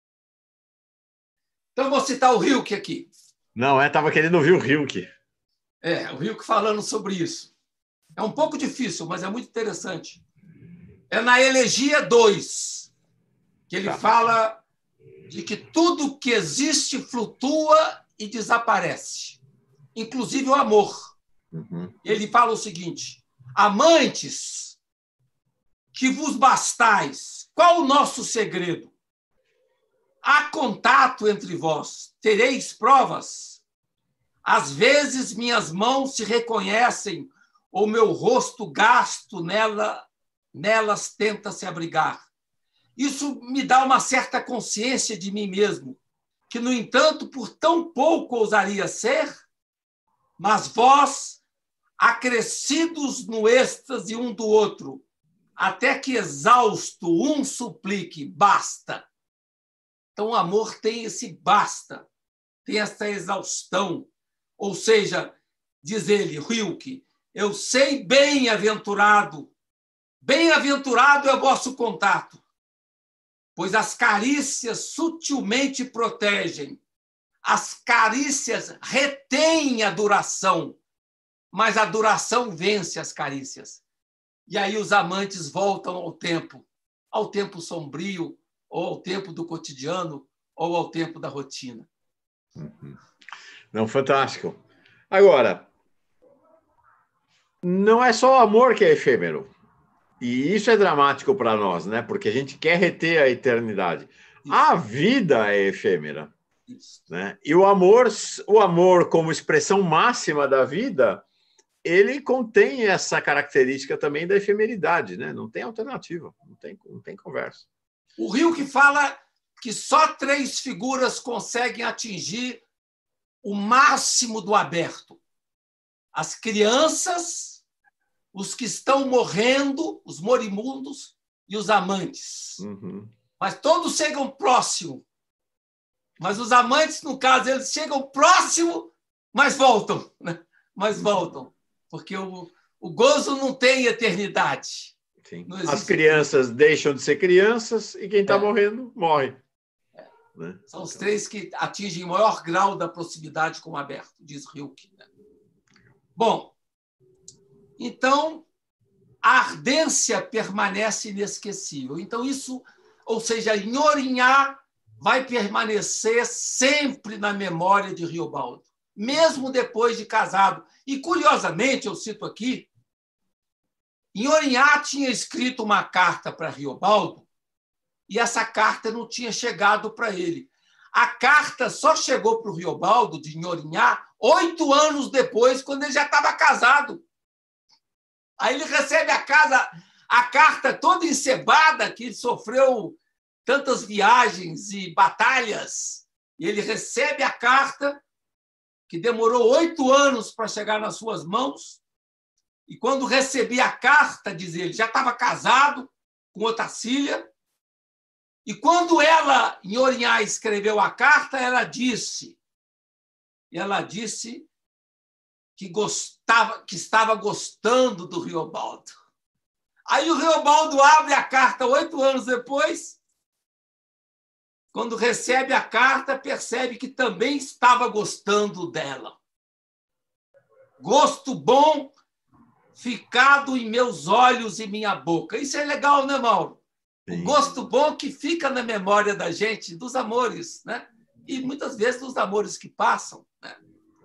Então, eu vou citar o Rilke aqui. Não, é, estava querendo ouvir o Rilke. É, o Rilke falando sobre isso. É um pouco difícil, mas é muito interessante. É na Elegia dois, que ele tá. fala de que tudo que existe flutua e desaparece, inclusive o amor. Uhum. Ele fala o seguinte: amantes, que vos bastais, qual o nosso segredo? Há contato entre vós, tereis provas. Às vezes minhas mãos se reconhecem, ou meu rosto gasto nela, nelas tenta se abrigar. Isso me dá uma certa consciência de mim mesmo, que, no entanto, por tão pouco ousaria ser, mas vós, acrescidos no êxtase um do outro, até que exausto um suplique, basta. Então, o amor tem esse basta, tem essa exaustão. Ou seja, diz ele, Rilke, eu sei bem-aventurado, bem-aventurado é o vosso contato, pois as carícias sutilmente protegem, as carícias retêm a duração, mas a duração vence as carícias. E aí os amantes voltam ao tempo, ao tempo sombrio, ou ao tempo do cotidiano, ou ao tempo da rotina. Não, fantástico. Agora, não é só o amor que é efêmero. E isso é dramático para nós, né? Porque a gente quer reter a eternidade. Isso. A vida é efêmera. Né? E o amor, o amor como expressão máxima da vida, ele contém essa característica também da efemeridade, né? Não tem alternativa, não tem, não tem conversa. O Rilke fala que só três figuras conseguem atingir o máximo do aberto: as crianças, os que estão morrendo, os moribundos, e os amantes. Uhum. Mas todos chegam próximo. Mas os amantes, no caso, eles chegam próximo, mas voltam. Né? Mas voltam. Porque o, o gozo não tem eternidade. Sim. As crianças tempo. deixam de ser crianças e quem está é. morrendo, morre. É. Né? São os então... três que atingem o maior grau da proximidade com o aberto, diz Rilke. Né? Bom, então, a ardência permanece inesquecível. Então, isso, ou seja, Nhorinhá vai permanecer sempre na memória de Riobaldo, mesmo depois de casado. E, curiosamente, eu cito aqui, Nhorinhá tinha escrito uma carta para Riobaldo e essa carta não tinha chegado para ele. A carta só chegou para o Riobaldo, de Nhorinhá, oito anos depois, quando ele já estava casado. Aí ele recebe a, casa, a carta toda encebada, que sofreu tantas viagens e batalhas, e ele recebe a carta, que demorou oito anos para chegar nas suas mãos, e quando recebi a carta, diz ele, já estava casado com Otacília, e quando ela, Nhorinhá, escreveu a carta, ela disse, ela disse que, gostava, que estava gostando do Riobaldo. Aí o Riobaldo abre a carta oito anos depois, quando recebe a carta, percebe que também estava gostando dela. Gosto bom ficado em meus olhos e minha boca. Isso é legal, né, Mauro? Sim. O gosto bom que fica na memória da gente, dos amores, né? E muitas vezes dos amores que passam. Né?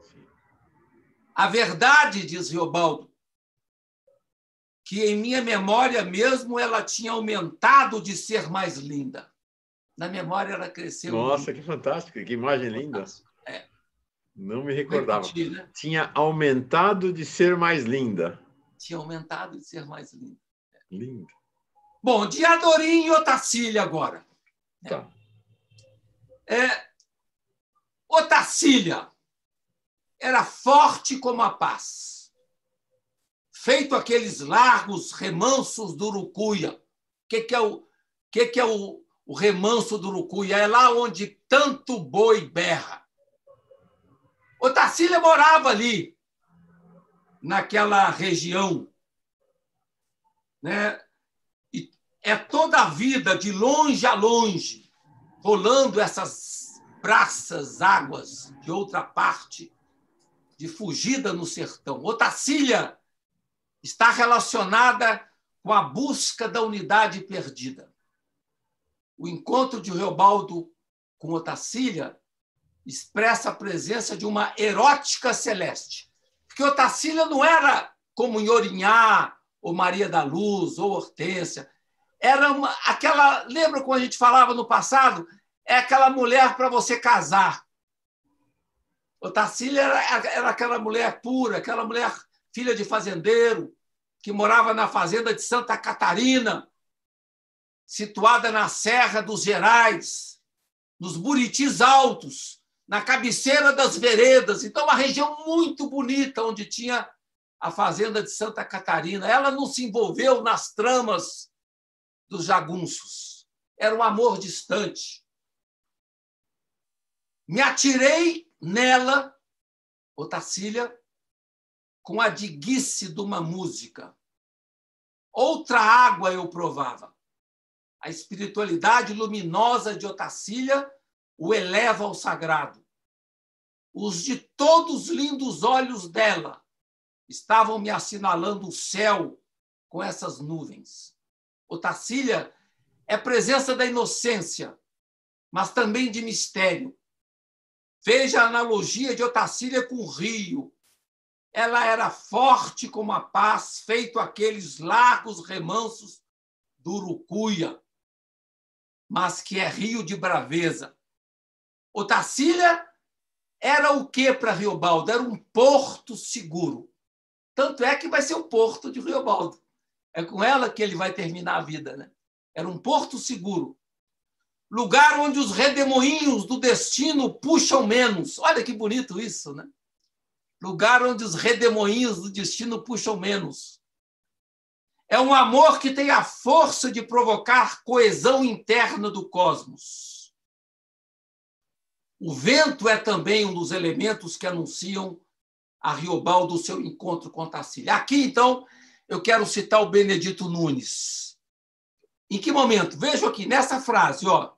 A verdade, diz Riobaldo, que em minha memória mesmo ela tinha aumentado de ser mais linda. Na memória ela cresceu. Nossa, muito. Que fantástico, que imagem linda. É. Não me recordava. Repetir, né? Tinha aumentado de ser mais linda. Tinha aumentado de ser mais linda. Linda. Bom, de Adorim e Otacília agora. Tá. É, Otacília era forte como a paz, feito aqueles largos remansos do Urucuia. O que, que é, o, que que é o, o remanso do Urucuia? É lá onde tanto boi berra. Otacília morava ali, naquela região. Né? E é toda a vida, de longe a longe, rolando essas braças, águas de outra parte, de fugida no sertão. Otacília está relacionada com a busca da unidade perdida. O encontro de Riobaldo com Otacília expressa a presença de uma erótica celeste. Porque Otacília não era como Nhorinhá, ou Maria da Luz, ou Hortência. Era uma, aquela... Lembra quando a gente falava no passado? É aquela mulher para você casar. Otacília era, era aquela mulher pura, aquela mulher filha de fazendeiro, que morava na fazenda de Santa Catarina, situada na Serra dos Gerais, nos Buritis Altos, na cabeceira das veredas. Então, uma região muito bonita, onde tinha a fazenda de Santa Catarina. Ela não se envolveu nas tramas dos jagunços. Era um amor distante. Me atirei nela, Otacília, com a diguice de uma música. Outra água eu provava. A espiritualidade luminosa de Otacília o eleva ao sagrado. Os de todos lindos olhos dela estavam me assinalando o céu com essas nuvens. Otacília é presença da inocência, mas também de mistério. Veja a analogia de Otacília com o rio. Ela era forte como a paz, feito aqueles largos remansos do Urucuia, mas que é rio de braveza. Otacília era o que para Riobaldo? Era um porto seguro. Tanto é que vai ser o porto de Riobaldo. É com ela que ele vai terminar a vida, né? Era um porto seguro. Lugar onde os redemoinhos do destino puxam menos. Olha que bonito isso, né? Lugar onde os redemoinhos do destino puxam menos. É um amor que tem a força de provocar coesão interna do cosmos. O vento é também um dos elementos que anunciam a Riobaldo o seu encontro com Otacília. Aqui, então, eu quero citar o Benedito Nunes. Em que momento? Veja aqui, nessa frase, ó.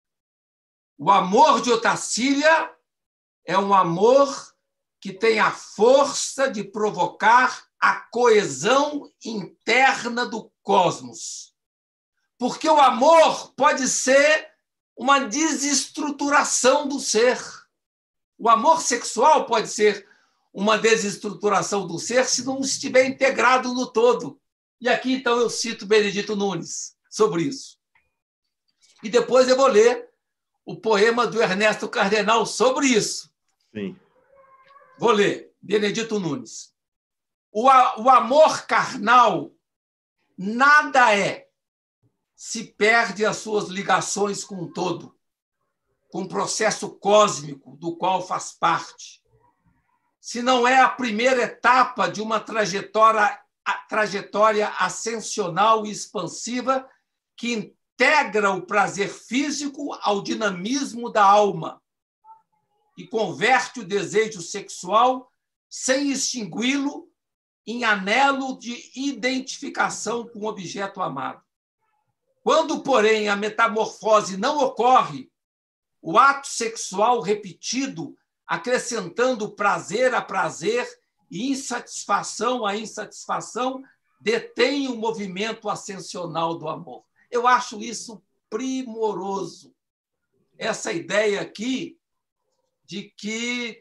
O amor de Otacília é um amor que tem a força de provocar a coesão interna do cosmos. Porque o amor pode ser uma desestruturação do ser. O amor sexual pode ser uma desestruturação do ser se não estiver integrado no todo. E aqui, então, eu cito Benedito Nunes sobre isso. E depois eu vou ler o poema do Ernesto Cardenal sobre isso. Sim. Vou ler, Benedito Nunes. O, o amor carnal nada é se perde as suas ligações com o todo, com o processo cósmico do qual faz parte. Se não é a primeira etapa de uma trajetória, a trajetória ascensional e expansiva que integra o prazer físico ao dinamismo da alma e converte o desejo sexual sem extingui-lo em anelo de identificação com o objeto amado. Quando, porém, a metamorfose não ocorre, o ato sexual repetido, acrescentando prazer a prazer e insatisfação a insatisfação, detém o movimento ascensional do amor. Eu acho isso primoroso. Essa ideia aqui de que,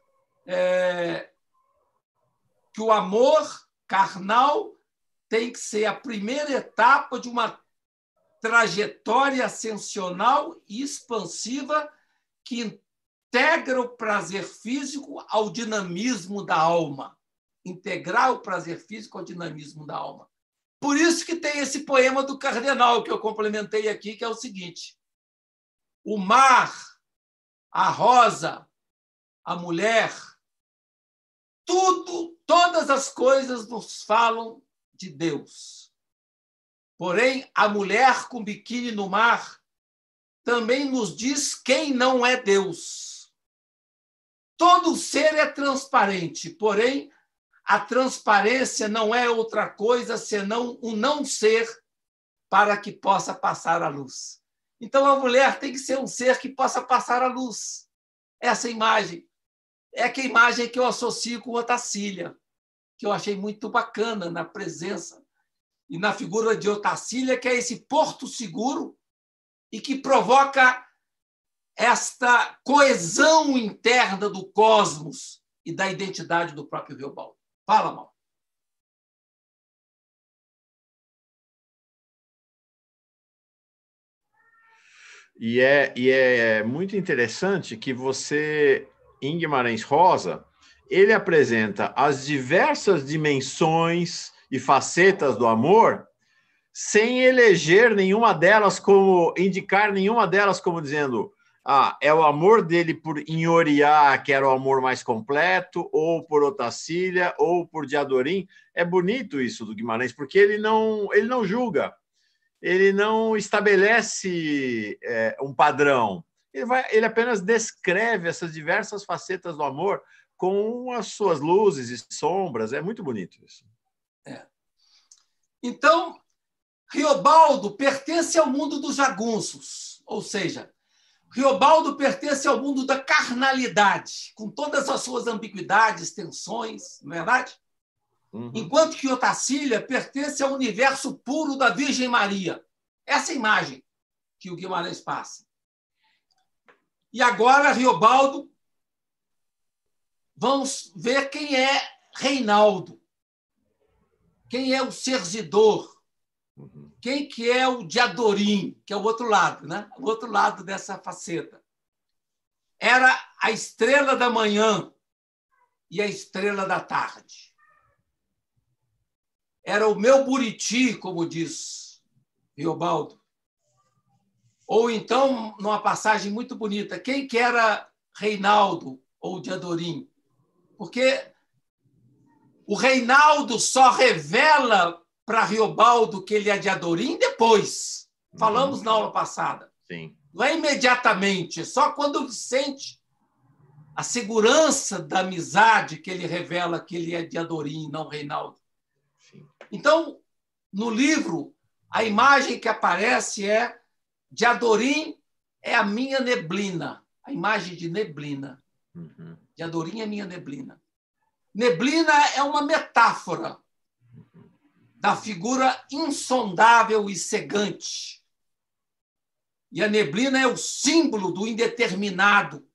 é, que o amor carnal tem que ser a primeira etapa de uma trajetória ascensional e expansiva que integra o prazer físico ao dinamismo da alma. Integrar o prazer físico ao dinamismo da alma. Por isso que tem esse poema do Cardenal, que eu complementei aqui, que é o seguinte: o mar, a rosa, a mulher, tudo, todas as coisas nos falam de Deus. Porém, a mulher com biquíni no mar também nos diz quem não é Deus. Todo ser é transparente, porém, a transparência não é outra coisa senão um não ser para que possa passar a luz. Então, a mulher tem que ser um ser que possa passar a luz. Essa imagem é que a imagem que eu associo com Otacília, que eu achei muito bacana na presença e na figura de Otacília, que é esse porto seguro e que provoca esta coesão interna do cosmos e da identidade do próprio Riobaldo. Fala, Mauro. E é, e é muito interessante que você, em Guimarães Rosa, ele apresenta as diversas dimensões e facetas do amor sem eleger nenhuma delas como, indicar nenhuma delas como dizendo, ah, é o amor dele por Inhoriá, que era o amor mais completo, ou por Otacília, ou por Diadorim. É bonito isso do Guimarães, porque ele não, ele não julga, ele não estabelece é, um padrão. Ele, vai, ele apenas descreve essas diversas facetas do amor com as suas luzes e sombras. É muito bonito isso. É. Então, Riobaldo pertence ao mundo dos jagunços, ou seja, Riobaldo pertence ao mundo da carnalidade, com todas as suas ambiguidades, tensões, não é verdade? Uhum. Enquanto que Otacília pertence ao universo puro da Virgem Maria. Essa imagem que o Guimarães passa. E agora, Riobaldo, vamos ver quem é Reinaldo, quem é o Serzidor, quem que é o Diadorim, que é o outro lado, né? O outro lado dessa faceta. era a estrela da manhã e a estrela da tarde. Era o meu Buriti, como diz Riobaldo. Ou então, numa passagem muito bonita, quem que era Reinaldo ou Diadorim? Porque o Reinaldo só revela para Riobaldo que ele é Diadorim depois. Falamos uhum. na aula passada. Sim. Não é imediatamente, é só quando sente a segurança da amizade que ele revela que ele é Diadorim, não Reinaldo. Sim. Então, no livro, a imagem que aparece é Diadorim é a minha neblina, a imagem de neblina. Uhum. Diadorim é a minha neblina. Neblina é uma metáfora uhum. da figura insondável e cegante. E a neblina é o símbolo do indeterminado,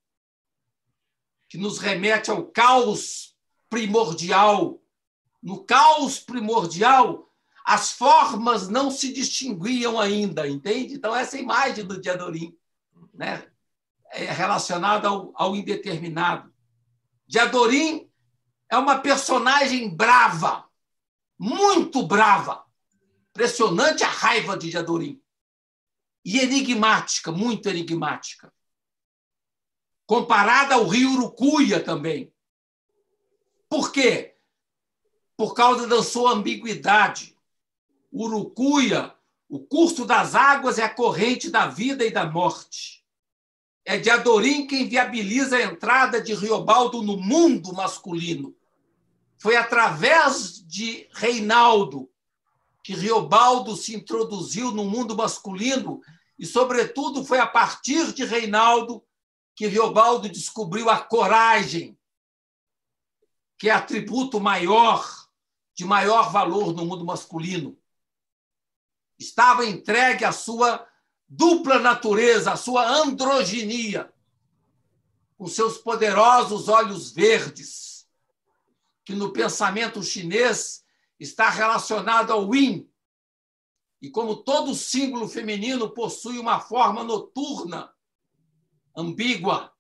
que nos remete ao caos primordial. No caos primordial, as formas não se distinguiam ainda, entende? Então, essa imagem do Diadorim, né, é relacionada ao, ao indeterminado. Diadorim é uma personagem brava, muito brava. Impressionante a raiva de Diadorim. E enigmática, muito enigmática. Comparada ao rio Urucuia também. Por quê? Por causa da sua ambiguidade. Urucuia, o curso das águas é a corrente da vida e da morte. É Diadorim quem viabiliza a entrada de Riobaldo no mundo masculino. Foi através de Reinaldo que Riobaldo se introduziu no mundo masculino e, sobretudo, foi a partir de Reinaldo que Riobaldo descobriu a coragem, que é atributo maior, de maior valor no mundo masculino. Estava entregue à sua dupla natureza, à sua androginia, com seus poderosos olhos verdes, que no pensamento chinês está relacionado ao yin. E como todo símbolo feminino possui uma forma noturna, ambígua,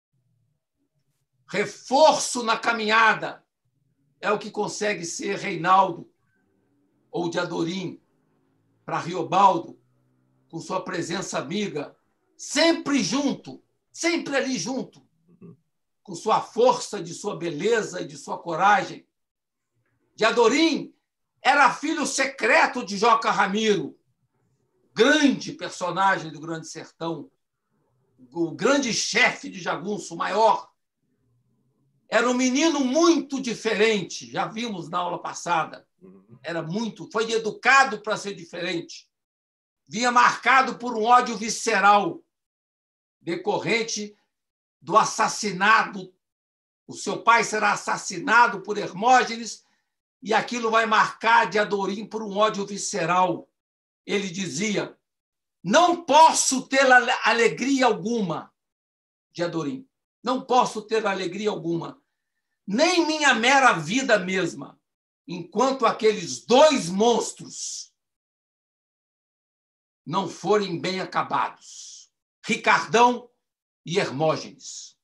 reforço na caminhada, é o que consegue ser Reinaldo ou Diadorim para Riobaldo, com sua presença amiga, sempre junto, sempre ali junto, com sua força, de sua beleza e de sua coragem. Diadorim era filho secreto de Joca Ramiro, grande personagem do Grande Sertão, o grande chefe de Jagunço, o maior. Era um menino muito diferente, já vimos na aula passada. Era muito, foi educado para ser diferente. Vinha marcado por um ódio visceral, decorrente do assassinato. O seu pai será assassinado por Hermógenes e aquilo vai marcar Diadorim por um ódio visceral. Ele dizia: não posso ter alegria alguma, Diadorim. Não posso ter alegria alguma, nem minha mera vida mesma, enquanto aqueles dois monstros não forem bem acabados, Ricardão e Hermógenes.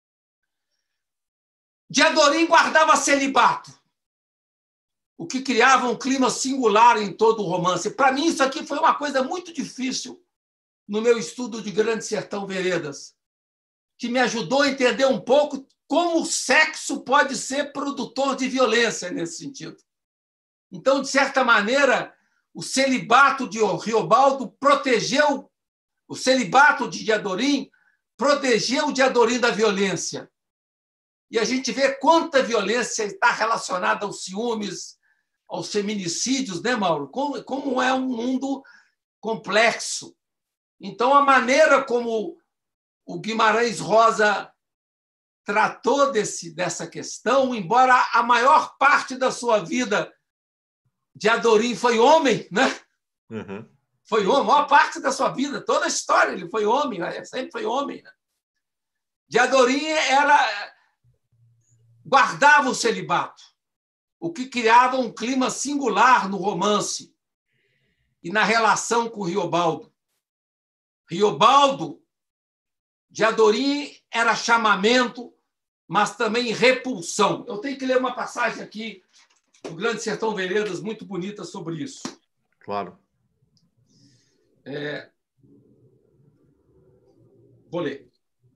Diadorim guardava celibato, o que criava um clima singular em todo o romance. Para mim, isso aqui foi uma coisa muito difícil no meu estudo de Grande Sertão Veredas, que me ajudou a entender um pouco como o sexo pode ser produtor de violência nesse sentido. Então, de certa maneira, o celibato de Riobaldo protegeu, o celibato de Diadorim protegeu Diadorim da violência. E a gente vê quanta violência está relacionada aos ciúmes, aos feminicídios, né, Mauro? Como, como é um mundo complexo. Então, a maneira como o Guimarães Rosa tratou desse, dessa questão, embora a maior parte da sua vida Diadorim foi homem, né? Uhum. Foi homem, a maior parte da sua vida, toda a história, ele foi homem, sempre foi homem. Né? Diadorim era, guardava o celibato, o que criava um clima singular no romance e na relação com Riobaldo. Riobaldo, Diadorim era chamamento, mas também repulsão. Eu tenho que ler uma passagem aqui do Grande Sertão Veredas, muito bonita sobre isso. Claro. É... Vou ler.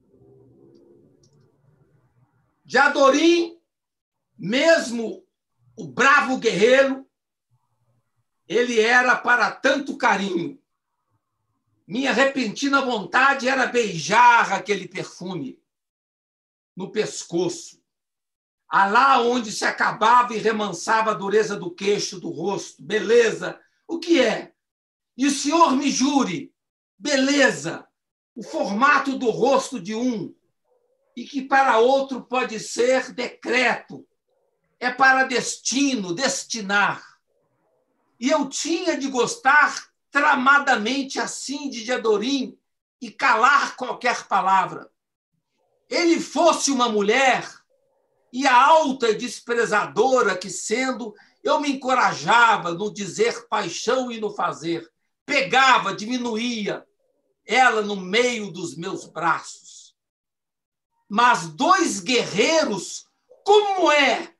De Adorim, mesmo o bravo guerreiro, ele era para tanto carinho. Minha repentina vontade era beijar aquele perfume no pescoço, lá onde se acabava e remansava a dureza do queixo, do rosto. Beleza, o que é? E o senhor me jure, beleza, o formato do rosto de um, e que para outro pode ser decreto, é para destino, destinar. E eu tinha de gostar tramadamente assim de Diadorim e calar qualquer palavra. Ele fosse uma mulher, e a alta e desprezadora que sendo, eu me encorajava no dizer paixão e no fazer. Pegava, diminuía ela no meio dos meus braços. Mas dois guerreiros, como é?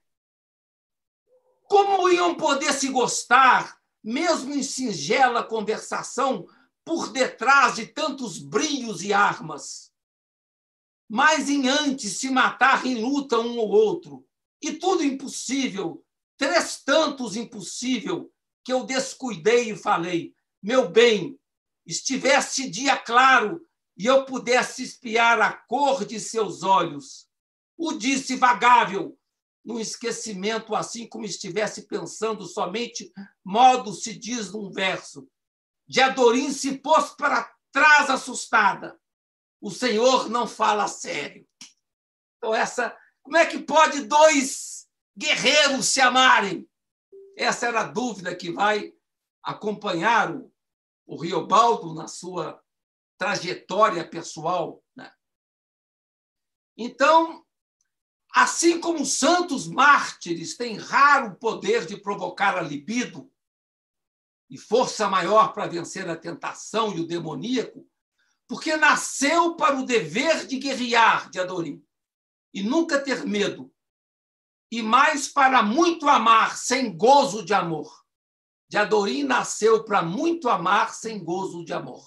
Como iam poder se gostar, mesmo em singela conversação, por detrás de tantos brilhos e armas? Mas em antes se matar em luta um ou outro, e tudo impossível, três tantos impossível, que eu descuidei e falei, meu bem, estivesse dia claro e eu pudesse espiar a cor de seus olhos. O disse vagável, num esquecimento, assim como estivesse pensando somente, modo se diz num verso. Diadorim se pôs para trás assustada. O Senhor não fala sério. Então, essa, como é que pode dois guerreiros se amarem? Essa era a dúvida que vai acompanhar o, o Riobaldo na sua trajetória pessoal, né? Então, assim como os santos mártires têm raro poder de provocar a libido e força maior para vencer a tentação e o demoníaco, porque nasceu para o dever de guerrear, de Adorim, e nunca ter medo, e mais para muito amar sem gozo de amor. De Adorim nasceu para muito amar sem gozo de amor.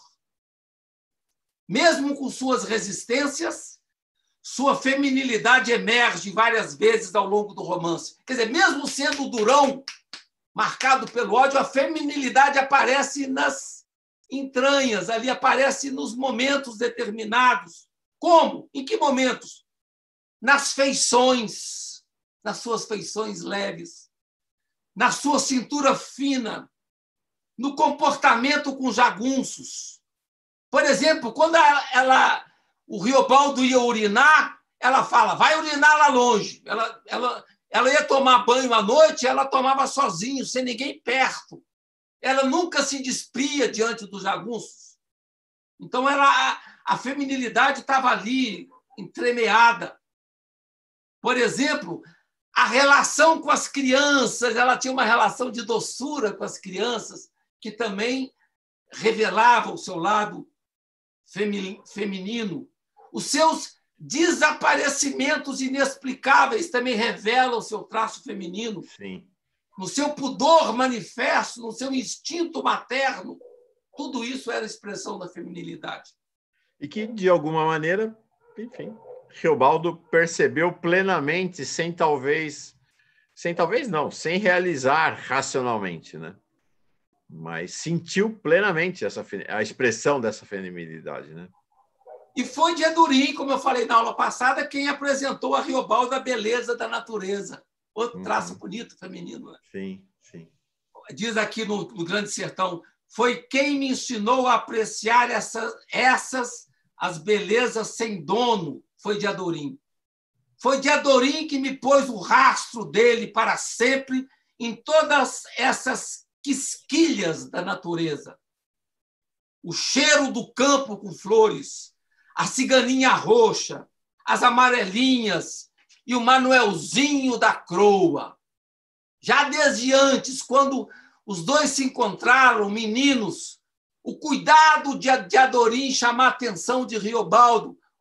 Mesmo com suas resistências, sua feminilidade emerge várias vezes ao longo do romance. Quer dizer, mesmo sendo durão, marcado pelo ódio, a feminilidade aparece nas entranhas, ali aparece nos momentos determinados. Como? Em que momentos? Nas feições, nas suas feições leves, na sua cintura fina, no comportamento com jagunços. Por exemplo, quando ela, ela, o Riobaldo ia urinar, ela fala, vai urinar lá longe. Ela, ela, ela ia tomar banho à noite, ela tomava sozinho, sem ninguém perto. Ela nunca se despia diante dos jagunços. Então, ela, a, a feminilidade estava ali, entremeada. Por exemplo, a relação com as crianças, ela tinha uma relação de doçura com as crianças, que também revelava o seu lado feminino. Os seus desaparecimentos inexplicáveis também revelam o seu traço feminino. Sim. No seu pudor manifesto, no seu instinto materno, tudo isso era expressão da feminilidade. E que, de alguma maneira, enfim, Riobaldo percebeu plenamente, sem talvez, sem talvez não, sem realizar racionalmente, né? Mas sentiu plenamente essa, a expressão dessa feminilidade, né? E foi de Adorim, como eu falei na aula passada, quem apresentou a Riobaldo a beleza da natureza. Outro traço uhum. bonito, feminino. Né? Sim, sim. Diz aqui no, no Grande Sertão, foi quem me ensinou a apreciar essas, essas as belezas sem dono, foi de Adorim. Foi de Adorim que me pôs o rastro dele para sempre em todas essas quisquilhas da natureza. O cheiro do campo com flores, a ciganinha roxa, as amarelinhas e o Manuelzinho da Croa. Já desde antes, quando os dois se encontraram, meninos, o cuidado de Adorim chamar a atenção de Riobaldo.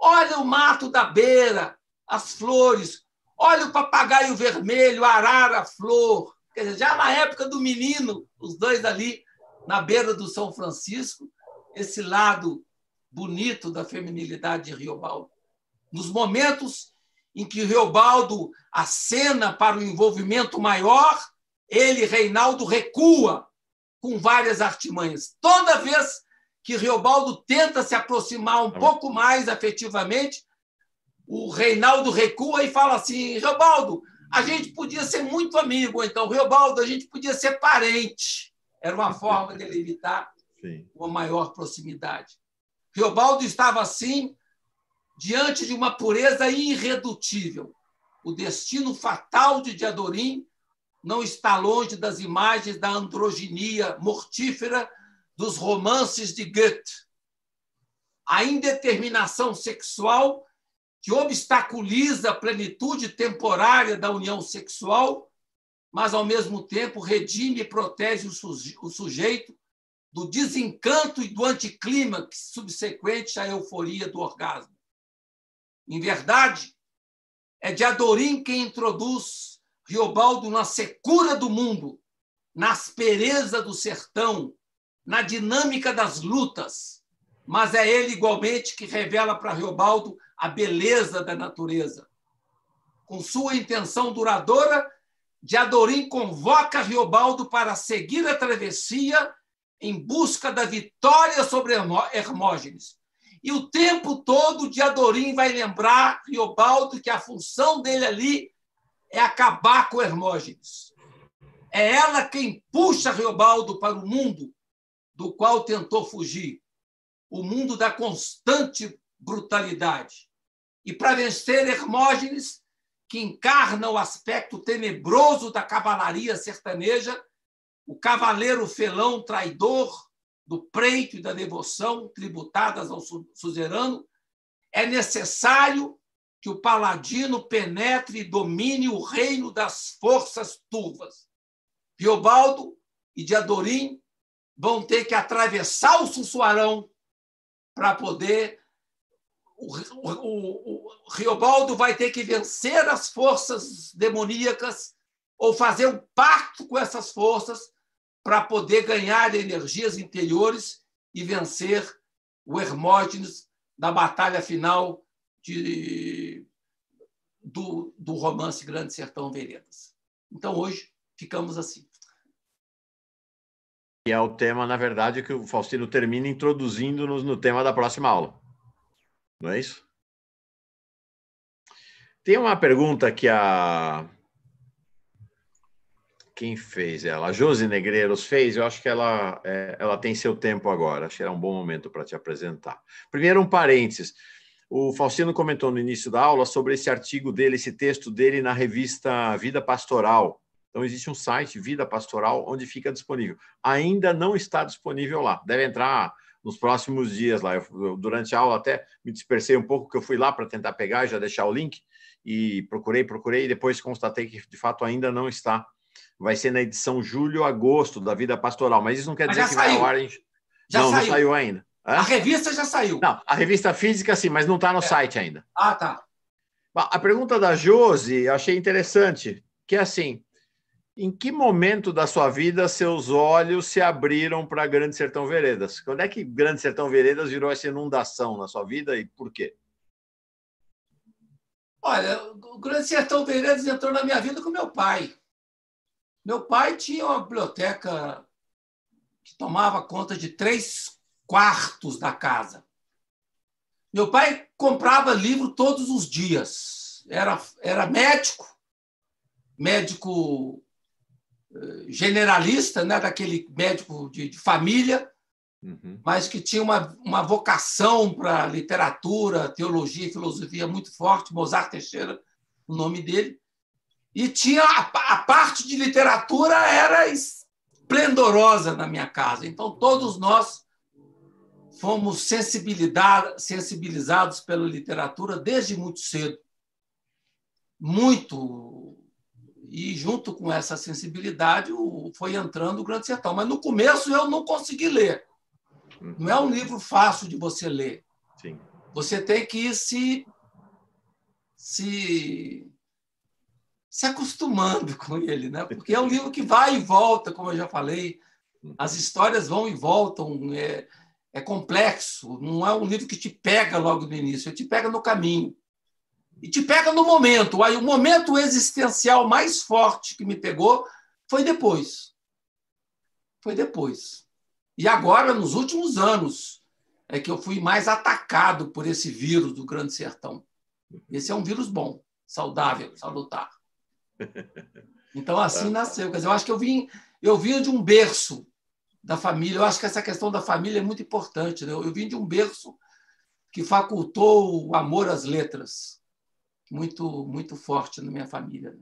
Olha o mato da beira, as flores. Olha o papagaio vermelho, a arara, flor. Quer dizer, já na época do menino, os dois ali na beira do São Francisco, esse lado bonito da feminilidade de Riobaldo. Nos momentos em que Riobaldo acena para o envolvimento maior, ele, Reinaldo, recua com várias artimanhas. Toda vez que Riobaldo tenta se aproximar um pouco mais afetivamente, o Reinaldo recua e fala assim: Riobaldo, a gente podia ser muito amigo, então, Riobaldo, a gente podia ser parente. Era uma forma dele evitar Sim. uma maior proximidade. Riobaldo estava, assim, diante de uma pureza irredutível. O destino fatal de Diadorim não está longe das imagens da androginia mortífera dos romances de Goethe. A indeterminação sexual que obstaculiza a plenitude temporária da união sexual, mas, ao mesmo tempo, redime e protege o sujeito do desencanto e do anticlímax subsequente à euforia do orgasmo. Em verdade, é Diadorim quem introduz Riobaldo na secura do mundo, na aspereza do sertão, na dinâmica das lutas, mas é ele, igualmente, que revela para Riobaldo a beleza da natureza. Com sua intenção duradoura, Diadorim convoca Riobaldo para seguir a travessia em busca da vitória sobre Hermógenes. E o tempo todo, Diadorim vai lembrar Riobaldo que a função dele ali é acabar com Hermógenes. É ela quem puxa Riobaldo para o mundo do qual tentou fugir, o mundo da constante brutalidade. E para vencer Hermógenes, que encarna o aspecto tenebroso da cavalaria sertaneja, o cavaleiro felão traidor do preito e da devoção tributadas ao suzerano, é necessário que o paladino penetre e domine o reino das forças turvas. Riobaldo e Diadorim vão ter que atravessar o Sussuarão para poder... O, o, o Riobaldo vai ter que vencer as forças demoníacas ou fazer um pacto com essas forças para poder ganhar energias interiores e vencer o Hermógenes na batalha final de, do, do romance Grande Sertão Veredas. Então, hoje, ficamos assim. E é o tema, na verdade, que o Faustino termina introduzindo-nos no tema da próxima aula. Não é isso? Tem uma pergunta que a... Quem fez ela? A Josi Negreiros fez. Eu acho que ela, é, ela tem seu tempo agora. Acho que era um bom momento para te apresentar. Primeiro, um parênteses. O Faustino comentou no início da aula sobre esse artigo dele, esse texto dele na revista Vida Pastoral. Então, existe um site, Vida Pastoral, onde fica disponível. Ainda não está disponível lá. Deve entrar nos próximos dias lá. Eu, durante a aula até me dispersei um pouco, porque eu fui lá para tentar pegar e já deixar o link. E procurei, procurei, e depois constatei que, de fato, ainda não está. Vai ser na edição julho-agosto da Vida Pastoral. Mas isso não quer dizer que vai ao ar... Em... Já não, saiu. não saiu ainda. Hã? A revista já saiu. Não, a revista física sim, mas não está no é. site ainda. Ah, tá. A pergunta da Josi eu achei interessante, que é assim, em que momento da sua vida seus olhos se abriram para Grande Sertão Veredas? Quando é que Grande Sertão Veredas virou essa inundação na sua vida e por quê? Olha, o Grande Sertão Veredas entrou na minha vida com meu pai. Meu pai tinha uma biblioteca que tomava conta de três quartos da casa. Meu pai comprava livro todos os dias. Era, era médico, médico generalista, né? Daquele médico de, de família, uhum. mas que tinha uma, uma vocação para literatura, teologia e filosofia muito forte, Mozart Teixeira, o nome dele. E tinha a, a parte de literatura era esplendorosa na minha casa. Então, todos nós fomos sensibilizados pela literatura desde muito cedo. Muito. E, junto com essa sensibilidade, foi entrando o Grande Sertão. Mas, no começo, eu não consegui ler. Não é um livro fácil de você ler. Sim. você tem que ir se, se, se acostumando com ele, né? Porque é um livro que vai e volta, como eu já falei, as histórias vão e voltam, é, é complexo, não é um livro que te pega logo no início, ele te pega no caminho. E te pega no momento. Aí, o momento existencial mais forte que me pegou foi depois. Foi depois. E agora, nos últimos anos, é que eu fui mais atacado por esse vírus do Grande Sertão. Esse é um vírus bom, saudável, salutar. Então, assim nasceu. Quer dizer, eu acho que eu vim, eu vim de um berço da família. Eu acho que essa questão da família é muito importante, né? Eu vim de um berço que facultou o amor às letras. Muito, muito forte na minha família.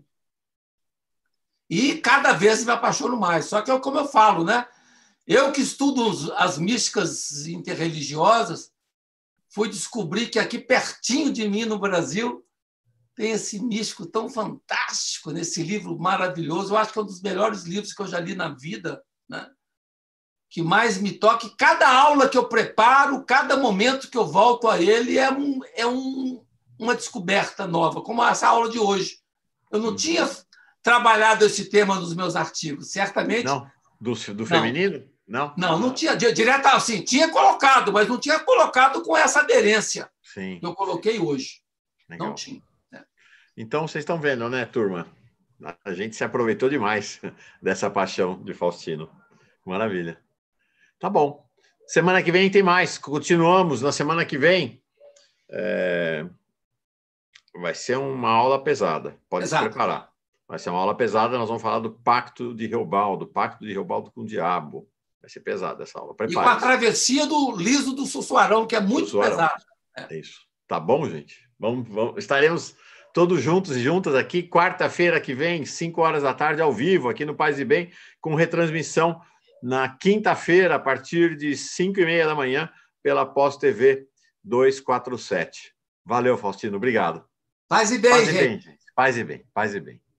E cada vez me apaixono mais. Só que, como eu falo, né? Eu que estudo as místicas interreligiosas, fui descobrir que aqui pertinho de mim, no Brasil, tem esse místico tão fantástico, nesse livro maravilhoso. Eu acho que é um dos melhores livros que eu já li na vida, né? Que mais me toca. E cada aula que eu preparo, cada momento que eu volto a ele, é um... É um uma descoberta nova, como essa aula de hoje. Eu não tinha trabalhado esse tema nos meus artigos, certamente. Não? Do, do feminino? Não. Não, não tinha. Direto assim, tinha colocado, mas não tinha colocado com essa aderência Sim. que eu coloquei hoje. Legal. Não tinha. Né? Então, vocês estão vendo, né, turma? A gente se aproveitou demais dessa paixão de Faustino. Maravilha. Tá bom. Semana que vem tem mais. Continuamos na semana que vem. É... Vai ser uma aula pesada. Pode Exato. se preparar. Vai ser uma aula pesada. Nós vamos falar do Pacto de Reobaldo, Pacto de Reobaldo com o Diabo. Vai ser pesada essa aula. E com a travessia do liso do Sussuarão, que é muito Sussuarão. pesado. É isso. Tá bom, gente? Vamos, vamos... Estaremos todos juntos e juntas aqui, quarta-feira que vem, cinco horas da tarde, ao vivo, aqui no Paz e Bem, com retransmissão na quinta-feira, a partir de cinco e meia da manhã, pela Pós T V duzentos e quarenta e sete. Valeu, Faustino. Obrigado. Paz e bem, Paz e gente. bem, gente. Paz e bem, paz e bem.